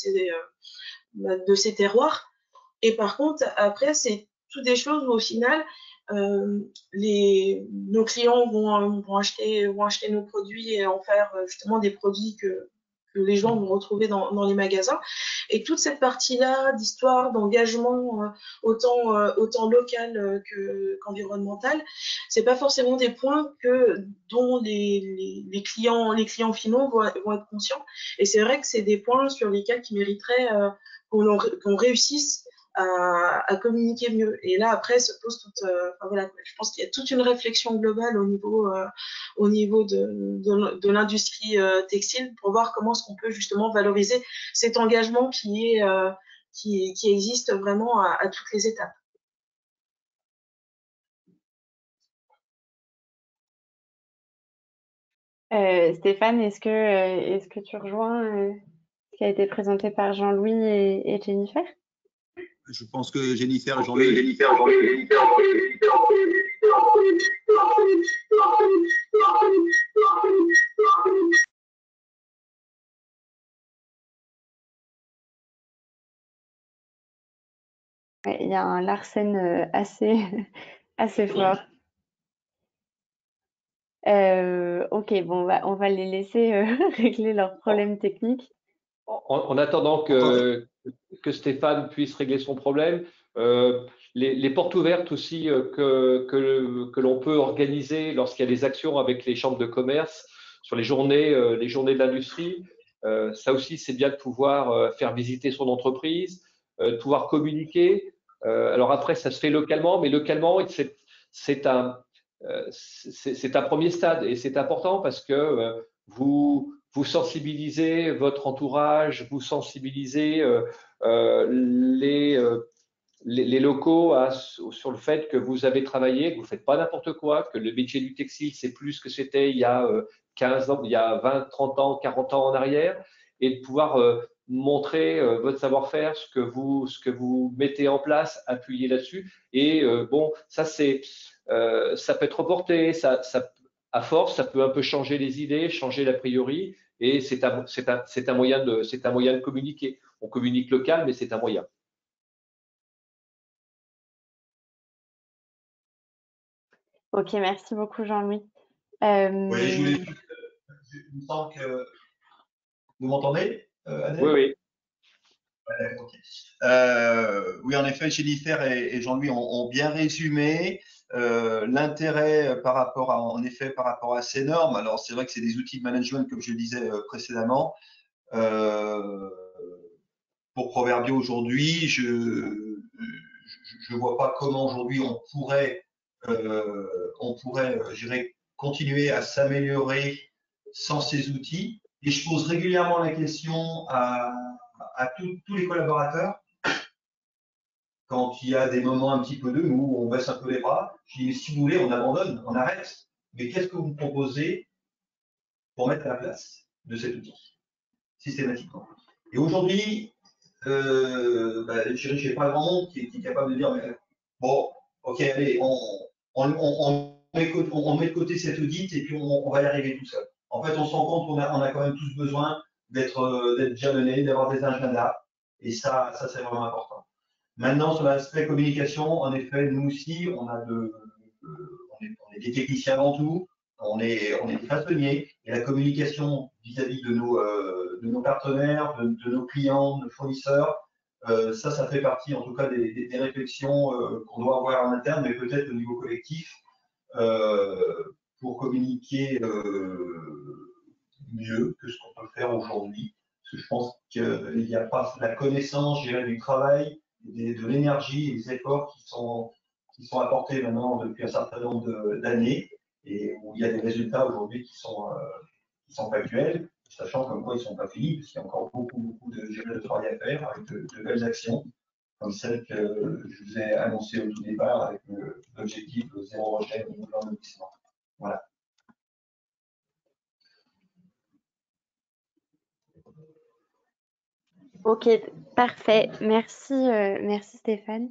terroirs. Et par contre, après, c'est toutes des choses où au final, nos clients vont acheter nos produits et en faire justement des produits que les gens vont retrouver dans les magasins. Et toute cette partie-là d'histoire, d'engagement, autant local qu'environnemental, c'est pas forcément des points dont les clients finaux vont être conscients. Et c'est vrai que c'est des points sur lesquels qui mériteraient qu'on réussisse à communiquer mieux. Et là, après, se pose voilà, je pense qu'il y a toute une réflexion globale au niveau de l'industrie textile pour voir comment est-ce qu'on peut justement valoriser cet engagement qui existe vraiment à toutes les étapes. Stéphane, est-ce que tu rejoins ce qui a été présenté par Jean-Louis et Jennifer? Je pense que Jennifer et Jean-Louis. Ouais, il y a un Larsen assez, assez fort. Ok, bon, on va les laisser régler leurs problèmes techniques. En attendant que Stéphane puisse régler son problème, les portes ouvertes aussi que l'on peut organiser lorsqu'il y a des actions avec les chambres de commerce sur les journées de l'industrie, ça aussi c'est bien de pouvoir faire visiter son entreprise, de pouvoir communiquer. Alors après, ça se fait localement, mais localement, c'est un premier stade et c'est important parce que vous sensibilisez votre entourage, vous sensibilisez les locaux sur le fait que vous avez travaillé, que vous ne faites pas n'importe quoi, que le métier du textile, c'est plus ce que c'était il y a 15 ans, il y a 20, 30 ans, 40 ans en arrière, et de pouvoir montrer votre savoir-faire, ce que vous mettez en place, appuyer là-dessus. Et bon, ça peut être reporté, à force, ça peut un peu changer les idées, changer l'a priori, et c'est un moyen de communiquer. On communique local, mais c'est un moyen. Ok, merci beaucoup Jean-Louis. Oui, je voulais. Il me semble que vous m'entendez, Adèle? Oui. Okay. Oui, en effet, Jennifer et Jean-Louis ont bien résumé l'intérêt par rapport à ces normes. Alors, c'est vrai que c'est des outils de management, comme je le disais précédemment. Pour Proverbio aujourd'hui, je vois pas comment aujourd'hui on pourrait, je dirais, continuer à s'améliorer sans ces outils. Et je pose régulièrement la question à tous les collaborateurs quand il y a des moments un petit peu de où on baisse un peu les bras. Je dis, mais si vous voulez, on abandonne, on arrête. Mais qu'est-ce que vous proposez pour mettre à la place de cet outil systématiquement? Et aujourd'hui, je n'ai pas grand monde qui est capable de dire, mais, bon, ok, allez, on met de côté cet audit et puis on va y arriver tout seul. En fait, on se rend compte qu'on a quand même tous besoin d'être jalonnés, d'avoir des agendas, et ça c'est vraiment important. Maintenant, sur l'aspect communication, en effet, nous aussi, on est des techniciens avant tout, on est des façonniers, et la communication vis-à-vis de nos partenaires, de nos clients, de nos fournisseurs, ça fait partie en tout cas des réflexions qu'on doit avoir en interne, mais peut-être au niveau collectif, pour communiquer mieux que ce qu'on peut faire aujourd'hui. Parce que je pense qu'il n'y a pas la connaissance, je dirais, du travail, de l'énergie et des efforts qui sont apportés maintenant depuis un certain nombre d'années et où il y a des résultats aujourd'hui qui sont factuels, sachant comme quoi ils ne sont pas finis, parce qu'il y a encore beaucoup de travail à faire avec de belles actions, comme celle que je vous ai annoncée au tout départ avec l'objectif de zéro rejet au niveau de l'investissement. Voilà. Ok, parfait. Merci, merci Stéphane.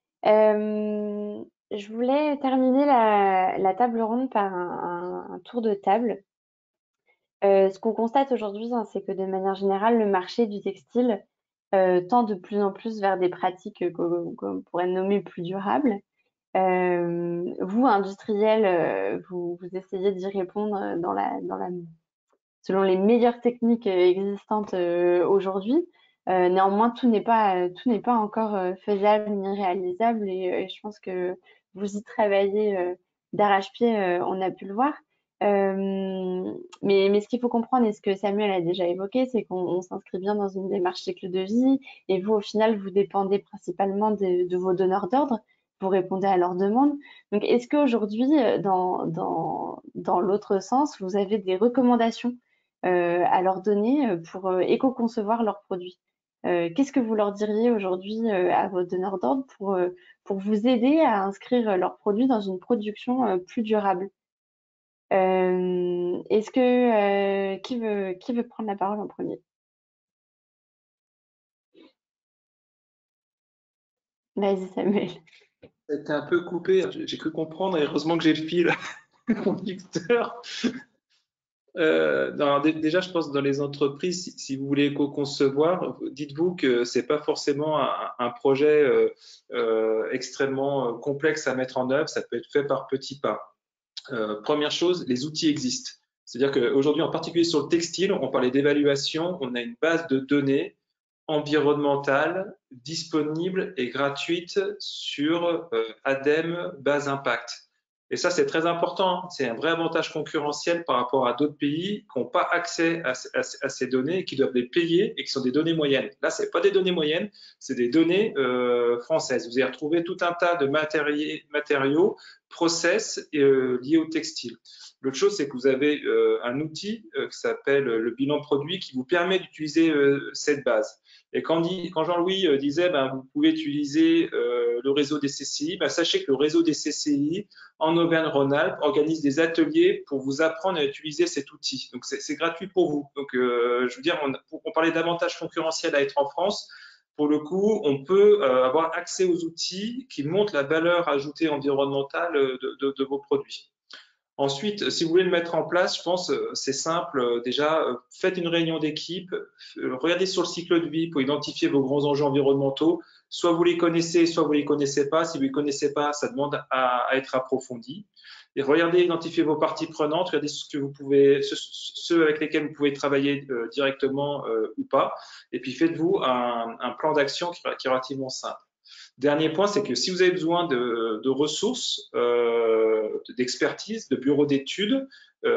Je voulais terminer la table ronde par un tour de table. Ce qu'on constate aujourd'hui, hein, c'est que de manière générale, le marché du textile tend de plus en plus vers des pratiques qu'on pourrait nommer plus durables. Vous, industriels, vous essayez d'y répondre selon les meilleures techniques existantes aujourd'hui. Néanmoins, tout n'est pas encore faisable ni réalisable et je pense que vous y travaillez d'arrache-pied, on a pu le voir. Mais ce qu'il faut comprendre, et ce que Samuel a déjà évoqué, c'est qu'on s'inscrit bien dans une démarche cycle de vie, et vous, au final, vous dépendez principalement de vos donneurs d'ordre, vous répondez à leurs demandes. Donc, est-ce qu'aujourd'hui, dans l'autre sens, vous avez des recommandations à leur donner pour éco-concevoir leurs produits? Qu'est-ce que vous leur diriez aujourd'hui à vos donneurs d'ordre pour vous aider à inscrire leurs produits dans une production plus durable? Est-ce que qui veut prendre la parole en premier? Vas-y, Samuel. C'était un peu coupé, j'ai cru comprendre, et heureusement que j'ai le fil conducteur. Non, déjà, je pense que dans les entreprises, si vous voulez co-concevoir, dites-vous que c'est pas forcément un projet extrêmement complexe à mettre en œuvre, ça peut être fait par petits pas. Première chose, les outils existent. C'est-à-dire qu'aujourd'hui, en particulier sur le textile, on parlait d'évaluation, on a une base de données environnementale disponible et gratuite sur ADEME Base Impact. Et ça, c'est très important. C'est un vrai avantage concurrentiel par rapport à d'autres pays qui n'ont pas accès à ces données et qui doivent les payer et qui sont des données moyennes. Là, ce n'est pas des données moyennes, c'est des données françaises. Vous allez retrouver tout un tas de matériaux, process liés au textile. L'autre chose, c'est que vous avez un outil qui s'appelle le bilan produit qui vous permet d'utiliser cette base. Et quand Jean-Louis disait vous pouvez utiliser le réseau des CCI, sachez que le réseau des CCI en Auvergne-Rhône-Alpes organise des ateliers pour vous apprendre à utiliser cet outil. Donc c'est gratuit pour vous. Donc je veux dire, on parlait d'avantages concurrentiels à être en France. Pour le coup, on peut avoir accès aux outils qui montrent la valeur ajoutée environnementale de vos produits. Ensuite, si vous voulez le mettre en place, je pense c'est simple. Déjà, faites une réunion d'équipe, regardez sur le cycle de vie pour identifier vos grands enjeux environnementaux. Soit vous les connaissez, soit vous les connaissez pas. Si vous les connaissez pas, ça demande à être approfondi. Et regardez, identifiez vos parties prenantes, regardez ce que vous pouvez, ceux avec lesquels vous pouvez travailler directement ou pas. Et puis faites-vous un plan d'action qui est relativement simple. Dernier point, c'est que si vous avez besoin de ressources, d'expertise, de bureaux d'études,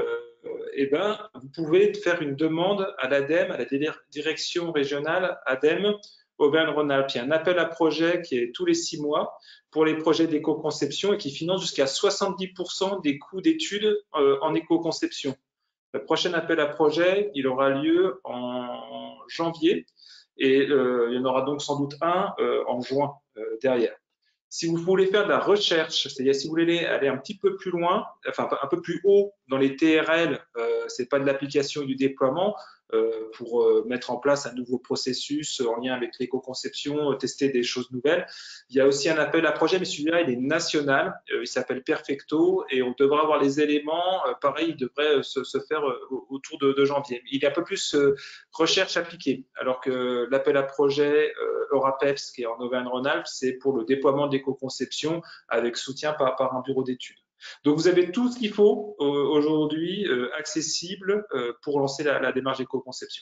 vous pouvez faire une demande à l'ADEME, à la direction régionale ADEME Auvergne-Rhône-Alpes. Il y a un appel à projet qui est tous les 6 mois pour les projets d'éco-conception et qui finance jusqu'à 70% des coûts d'études en éco-conception. Le prochain appel à projet, il aura lieu en janvier et il y en aura donc sans doute un en juin derrière. Si vous voulez faire de la recherche, c'est-à-dire si vous voulez aller un petit peu plus loin, enfin un peu plus haut dans les TRL, c'est pas de l'application et du déploiement, pour mettre en place un nouveau processus en lien avec l'éco-conception, tester des choses nouvelles. Il y a aussi un appel à projet, mais celui-là, il est national, il s'appelle Perfecto, et on devrait avoir les éléments, pareil, il devrait se faire autour de janvier. Il est un peu plus recherche appliquée, alors que l'appel à projet Eurapeps, qui est en Auvergne-Rhône-Alpes, c'est pour le déploiement d'éco-conception avec soutien par un bureau d'études. Donc, vous avez tout ce qu'il faut aujourd'hui accessible pour lancer la démarche d'éco-conception.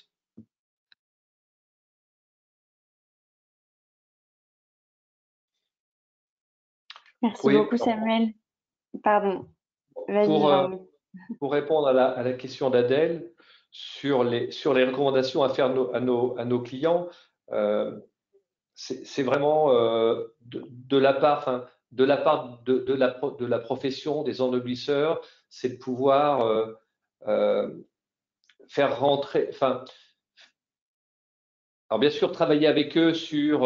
Merci beaucoup, Samuel. Pardon. Pour répondre à la question d'Adèle sur les recommandations à faire à nos clients, c'est vraiment de la part de la profession des ennoblisseurs, c'est de pouvoir faire rentrer, alors bien sûr travailler avec eux sur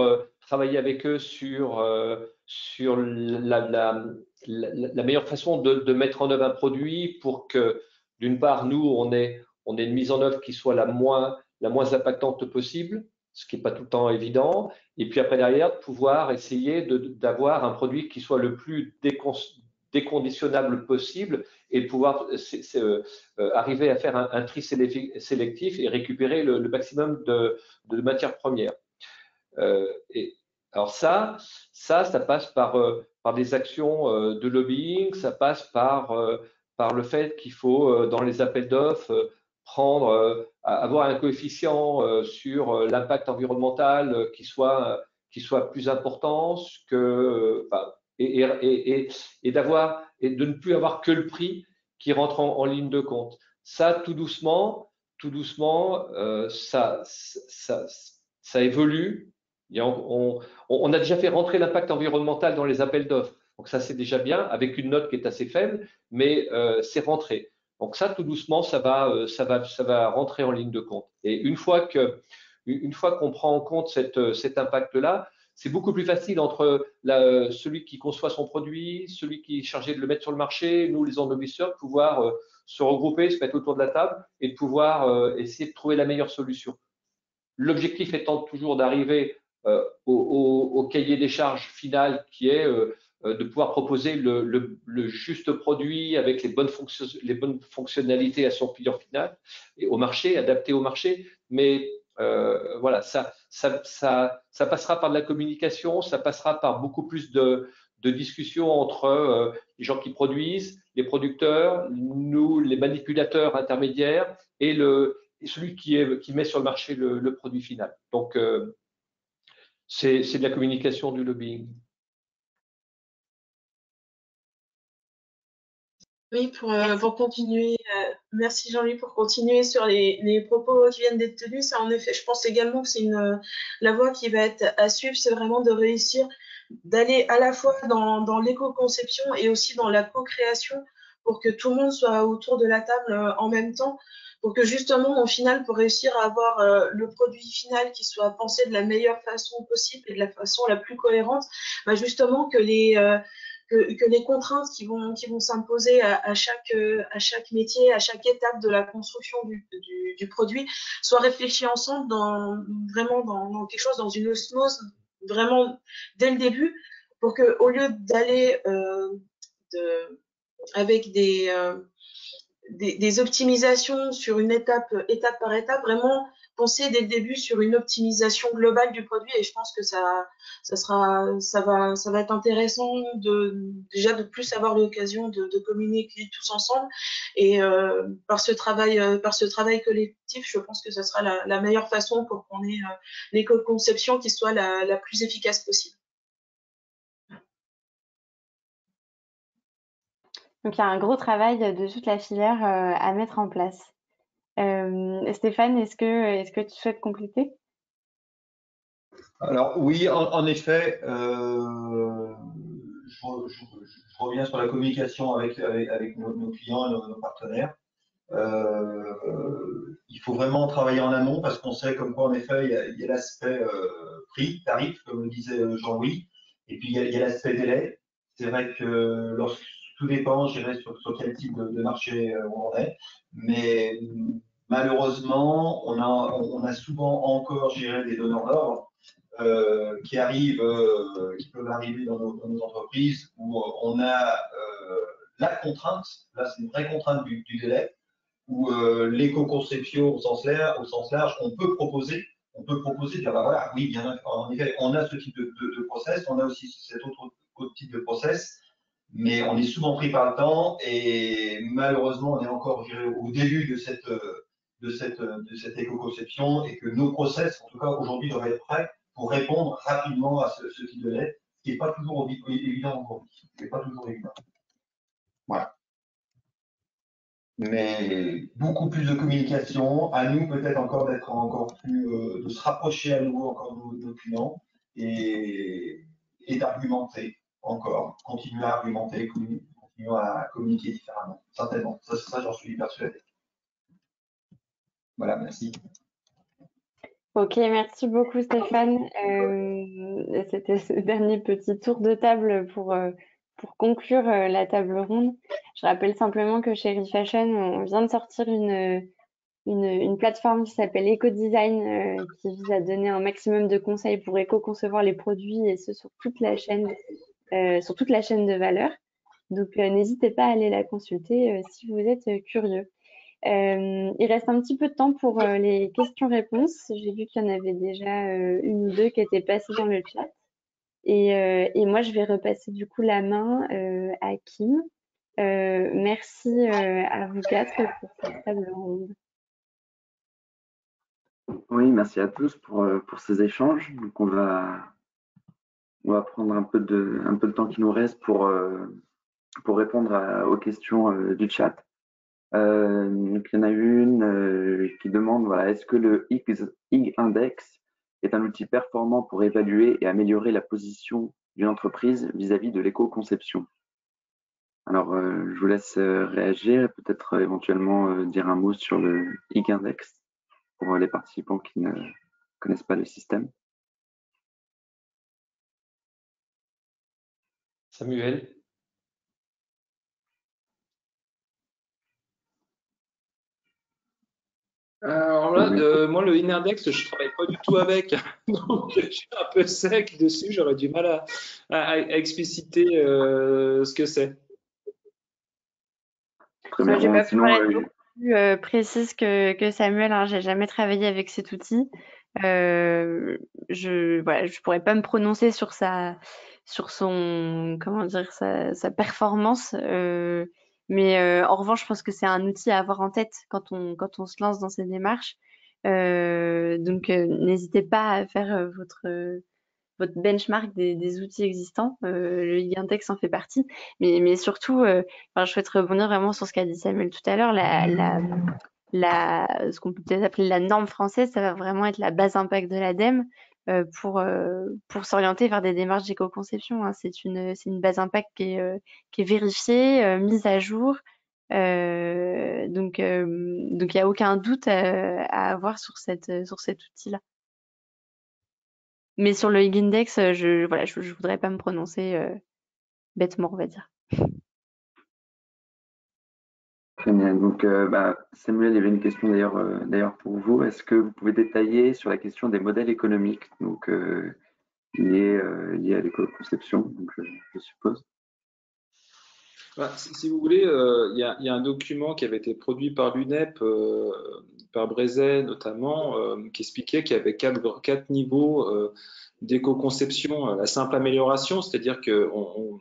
la meilleure façon de mettre en œuvre un produit pour que d'une part nous on ait une mise en œuvre qui soit la moins impactante possible, ce qui n'est pas tout le temps évident, et puis après derrière de pouvoir essayer d'avoir un produit qui soit le plus déconditionnable possible et pouvoir arriver à faire un tri sélectif et récupérer le maximum de matières premières. Alors ça passe par des actions de lobbying, ça passe par le fait qu'il faut dans les appels d'offres avoir un coefficient sur l'impact environnemental qui soit plus important et de ne plus avoir que le prix qui rentrent en ligne de compte. Ça, tout doucement, ça évolue. On a déjà fait rentrer l'impact environnemental dans les appels d'offres. Donc ça, c'est déjà bien, avec une note qui est assez faible, mais c'est rentré. Donc ça, tout doucement, ça va rentrer en ligne de compte. Et une fois qu'on prend en compte cet impact-là, c'est beaucoup plus facile entre celui qui conçoit son produit, celui qui est chargé de le mettre sur le marché, nous, les ennoblisseurs, de pouvoir se regrouper, se mettre autour de la table et de pouvoir essayer de trouver la meilleure solution. L'objectif étant toujours d'arriver au cahier des charges final qui est de pouvoir proposer le juste produit avec les bonnes fonctionnalités à son client final et au marché, adapté au marché. Mais voilà, ça passera par de la communication, ça passera par beaucoup plus de discussions entre les gens qui produisent, les producteurs, nous, les manipulateurs intermédiaires et celui qui met sur le marché le produit final. Donc, c'est de la communication, du lobbying. Oui, pour continuer, merci Jean-Louis pour continuer sur les propos qui viennent d'être tenus. Ça, en effet, je pense également que c'est la voie qui va être à suivre, c'est vraiment de réussir d'aller à la fois dans l'éco-conception et aussi dans la co-création pour que tout le monde soit autour de la table en même temps, pour que justement, au final, pour réussir à avoir le produit final qui soit pensé de la meilleure façon possible et de la façon la plus cohérente, bah justement que les contraintes qui vont s'imposer à chaque métier, à chaque étape de la construction du produit soient réfléchies ensemble vraiment dans quelque chose, dans une osmose vraiment dès le début, pour que au lieu d'aller avec des optimisations sur une étape par étape, vraiment penser dès le début sur une optimisation globale du produit. Et je pense que ça va être intéressant déjà de plus avoir l'occasion de communiquer tous ensemble. Et par ce travail collectif, je pense que ce sera la meilleure façon pour qu'on ait l'éco-conception qui soit la plus efficace possible. Donc, il y a un gros travail de toute la filière à mettre en place. Stéphane, est-ce que tu souhaites compléter? Alors oui, en effet, je reviens sur la communication avec nos clients et nos partenaires. Il faut vraiment travailler en amont parce qu'on sait comme quoi, en effet, il y a l'aspect prix, tarif, comme le disait Jean-Louis, et puis il y a l'aspect délai. C'est vrai que tout dépend, je dirais, sur quel type de marché on est, mais malheureusement, on a souvent encore, je dirais, des donneurs d'ordre qui peuvent arriver dans nos entreprises où on a la contrainte, là c'est une vraie contrainte du délai, où l'éco-conception au sens large, on peut proposer, dire bah voilà, oui, bien en effet, on a ce type de process, on a aussi cet autre type de process, mais on est souvent pris par le temps et malheureusement on est encore, je dirais, au début de cette éco-conception et que nos process, en tout cas aujourd'hui, doivent être prêts pour répondre rapidement à ce type de lettre, ce qui n'est pas toujours évident aujourd'hui. Ce n'est pas toujours évident. Voilà. Mais beaucoup plus de communication, à nous peut-être encore d'être encore plus, de se rapprocher à nouveau encore de nos clients et d'argumenter encore, continuer à argumenter, continuer à communiquer différemment, certainement. Ça j'en suis persuadé. Voilà, merci. Ok, merci beaucoup Stéphane. C'était ce dernier petit tour de table pour conclure la table ronde. Je rappelle simplement que chez Refashion, on vient de sortir une plateforme qui s'appelle EcoDesign, qui vise à donner un maximum de conseils pour éco-concevoir les produits et ce sur toute la chaîne de valeur. Donc n'hésitez pas à aller la consulter si vous êtes curieux. Il reste un petit peu de temps pour les questions-réponses. J'ai vu qu'il y en avait déjà une ou deux qui étaient passées dans le chat. Et moi, je vais repasser du coup la main à Kim. Merci à vous quatre pour cette table ronde. Oui, merci à tous pour ces échanges. Donc on va prendre un peu de temps qui nous reste pour répondre aux questions du chat. Donc, il y en a une qui demande, voilà, est-ce que le IG Index est un outil performant pour évaluer et améliorer la position d'une entreprise vis-à-vis de l'éco-conception? Alors, je vous laisse réagir et peut-être éventuellement dire un mot sur le IG Index pour les participants qui ne connaissent pas le système. Samuel? Alors là, moi, le Index, je travaille pas du tout avec, donc je suis un peu sec dessus. J'aurais du mal à expliciter ce que c'est. Très Moi, bien. je vais Bon, pas sinon, pouvoir être beaucoup plus précise que Samuel, hein. J'ai jamais travaillé avec cet outil. Voilà, je pourrais pas me prononcer sur son, comment dire, sa performance. En revanche, je pense que c'est un outil à avoir en tête quand on se lance dans ces démarches. N'hésitez pas à faire votre benchmark des outils existants. Le Ligindex en fait partie. Mais surtout, enfin, je souhaite rebondir vraiment sur ce qu'a dit Samuel tout à l'heure. Ce qu'on peut peut-être appeler la norme française, ça va vraiment être la base impact de l'ADEME pour s'orienter vers des démarches d'éco-conception, hein. C'est une base impact qui est vérifiée, mise à jour. Il n'y a aucun doute à avoir sur cet outil-là. Mais sur le Index, je voudrais pas me prononcer bêtement, on va dire. très bien. Donc, Samuel, il y avait une question d'ailleurs pour vous. Est-ce que vous pouvez détailler sur la question des modèles économiques, donc liés à l'éco-conception, donc, je suppose? Si vous voulez, il y a un document qui avait été produit par l'UNEP, par Brézet notamment, qui expliquait qu'il y avait quatre niveaux d'éco-conception. La simple amélioration, c'est-à-dire qu'on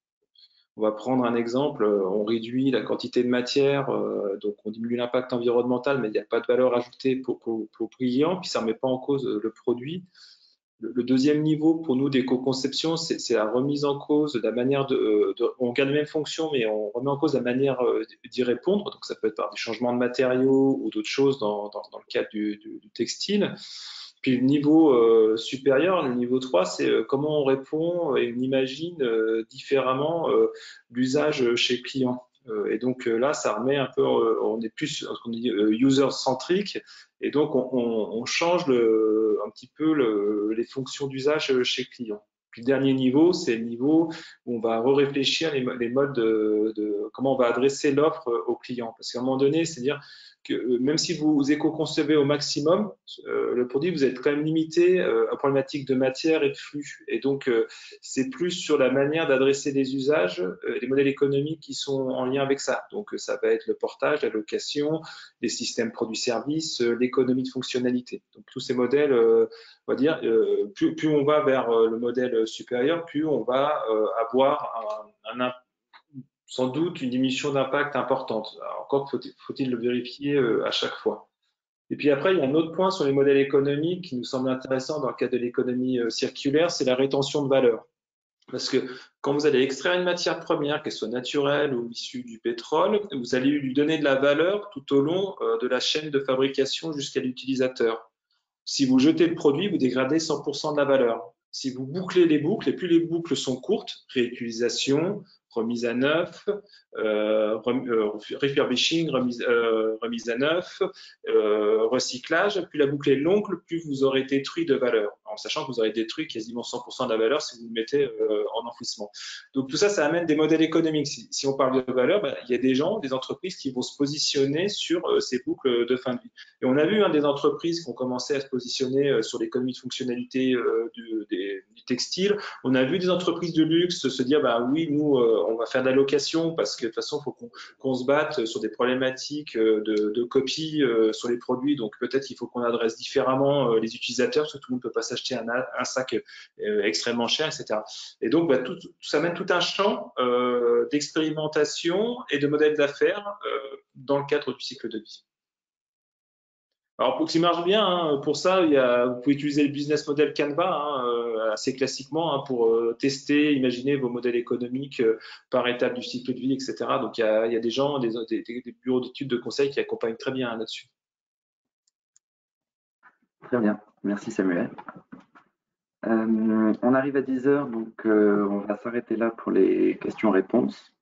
va prendre un exemple, on réduit la quantité de matière, donc on diminue l'impact environnemental, mais il n'y a pas de valeur ajoutée pour le client, puis ça ne remet pas en cause le produit. Le deuxième niveau pour nous d'éco-conception, c'est la remise en cause de la manière on garde les mêmes fonctions, mais on remet en cause la manière d'y répondre. Donc ça peut être par des changements de matériaux ou d'autres choses dans le cadre du textile. Puis le niveau supérieur, le niveau 3, c'est comment on répond et on imagine différemment l'usage chez le client. Et donc là, ça remet un peu, on est plus ce qu'on dit user-centrique, et donc on change un petit peu les fonctions d'usage chez le client. Puis le dernier niveau, c'est le niveau où on va réfléchir les modes de comment on va adresser l'offre au client. Parce qu'à un moment donné, c'est-à-dire que même si vous éco-concevez au maximum le produit, vous êtes quand même limité à problématique de matière et de flux. Et donc, c'est plus sur la manière d'adresser les usages, les modèles économiques qui sont en lien avec ça. Donc, ça va être le portage, la location, les systèmes produits-services, l'économie de fonctionnalité. Donc, tous ces modèles, on va dire, plus on va vers le modèle supérieur, plus on va avoir sans doute une diminution d'impact importante. Alors, encore faut-il le vérifier à chaque fois. Et puis après, il y a un autre point sur les modèles économiques qui nous semble intéressant dans le cadre de l'économie circulaire, c'est la rétention de valeur. Parce que quand vous allez extraire une matière première, qu'elle soit naturelle ou issue du pétrole, vous allez lui donner de la valeur tout au long de la chaîne de fabrication jusqu'à l'utilisateur. Si vous jetez le produit, vous dégradez 100% de la valeur. Si vous bouclez les boucles, et plus les boucles sont courtes, réutilisation, remise à neuf, refurbishing, remise à neuf, recyclage, plus la boucle est longue, plus vous aurez détruit de valeur, en sachant que vous aurez détruit quasiment 100% de la valeur si vous le mettez en enfouissement. Donc tout ça, ça amène des modèles économiques. Si on parle de valeur, il y a des gens, des entreprises qui vont se positionner sur ces boucles de fin de vie. Et on a vu des entreprises qui ont commencé à se positionner sur l'économie de fonctionnalité du textile. On a vu des entreprises de luxe se dire, oui, nous, on va faire de la location parce que de toute façon, il faut qu'on se batte sur des problématiques de copie sur les produits. Donc peut-être qu'il faut qu'on adresse différemment les utilisateurs, parce que tout le monde ne peut pas s'acheter un sac extrêmement cher, etc. Et donc, tout ça mène tout un champ d'expérimentation et de modèles d'affaires dans le cadre du cycle de vie. Alors, qui marche bien, hein, pour ça, vous pouvez utiliser le business model Canva assez classiquement pour tester, imaginer vos modèles économiques par étape du cycle de vie, etc. Donc, il y a des gens, des bureaux d'études de conseil qui accompagnent très bien là-dessus. Très bien, merci Samuel. On arrive à 10 heures, donc on va s'arrêter là pour les questions-réponses.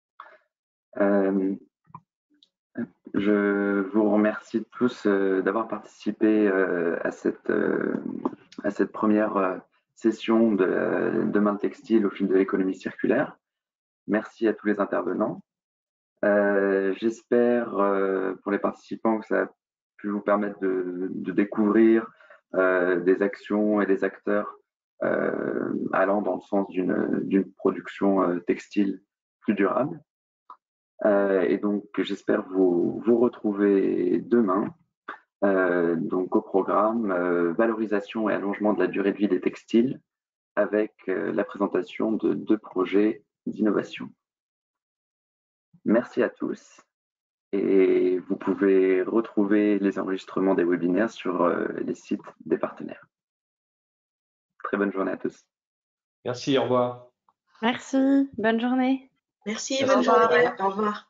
Je vous remercie tous d'avoir participé à cette première session de Demain le textile au fil de l'économie circulaire. Merci à tous les intervenants. J'espère pour les participants que ça a pu vous permettre de découvrir des actions et des acteurs allant dans le sens d'une production textile plus durable. Et donc, j'espère vous retrouver demain. Donc, au programme valorisation et allongement de la durée de vie des textiles avec la présentation de 2 projets d'innovation. Merci à tous et vous pouvez retrouver les enregistrements des webinaires sur les sites des partenaires. Très bonne journée à tous. Merci, au revoir. Merci, bonne journée. Merci, bonne journée. Au revoir.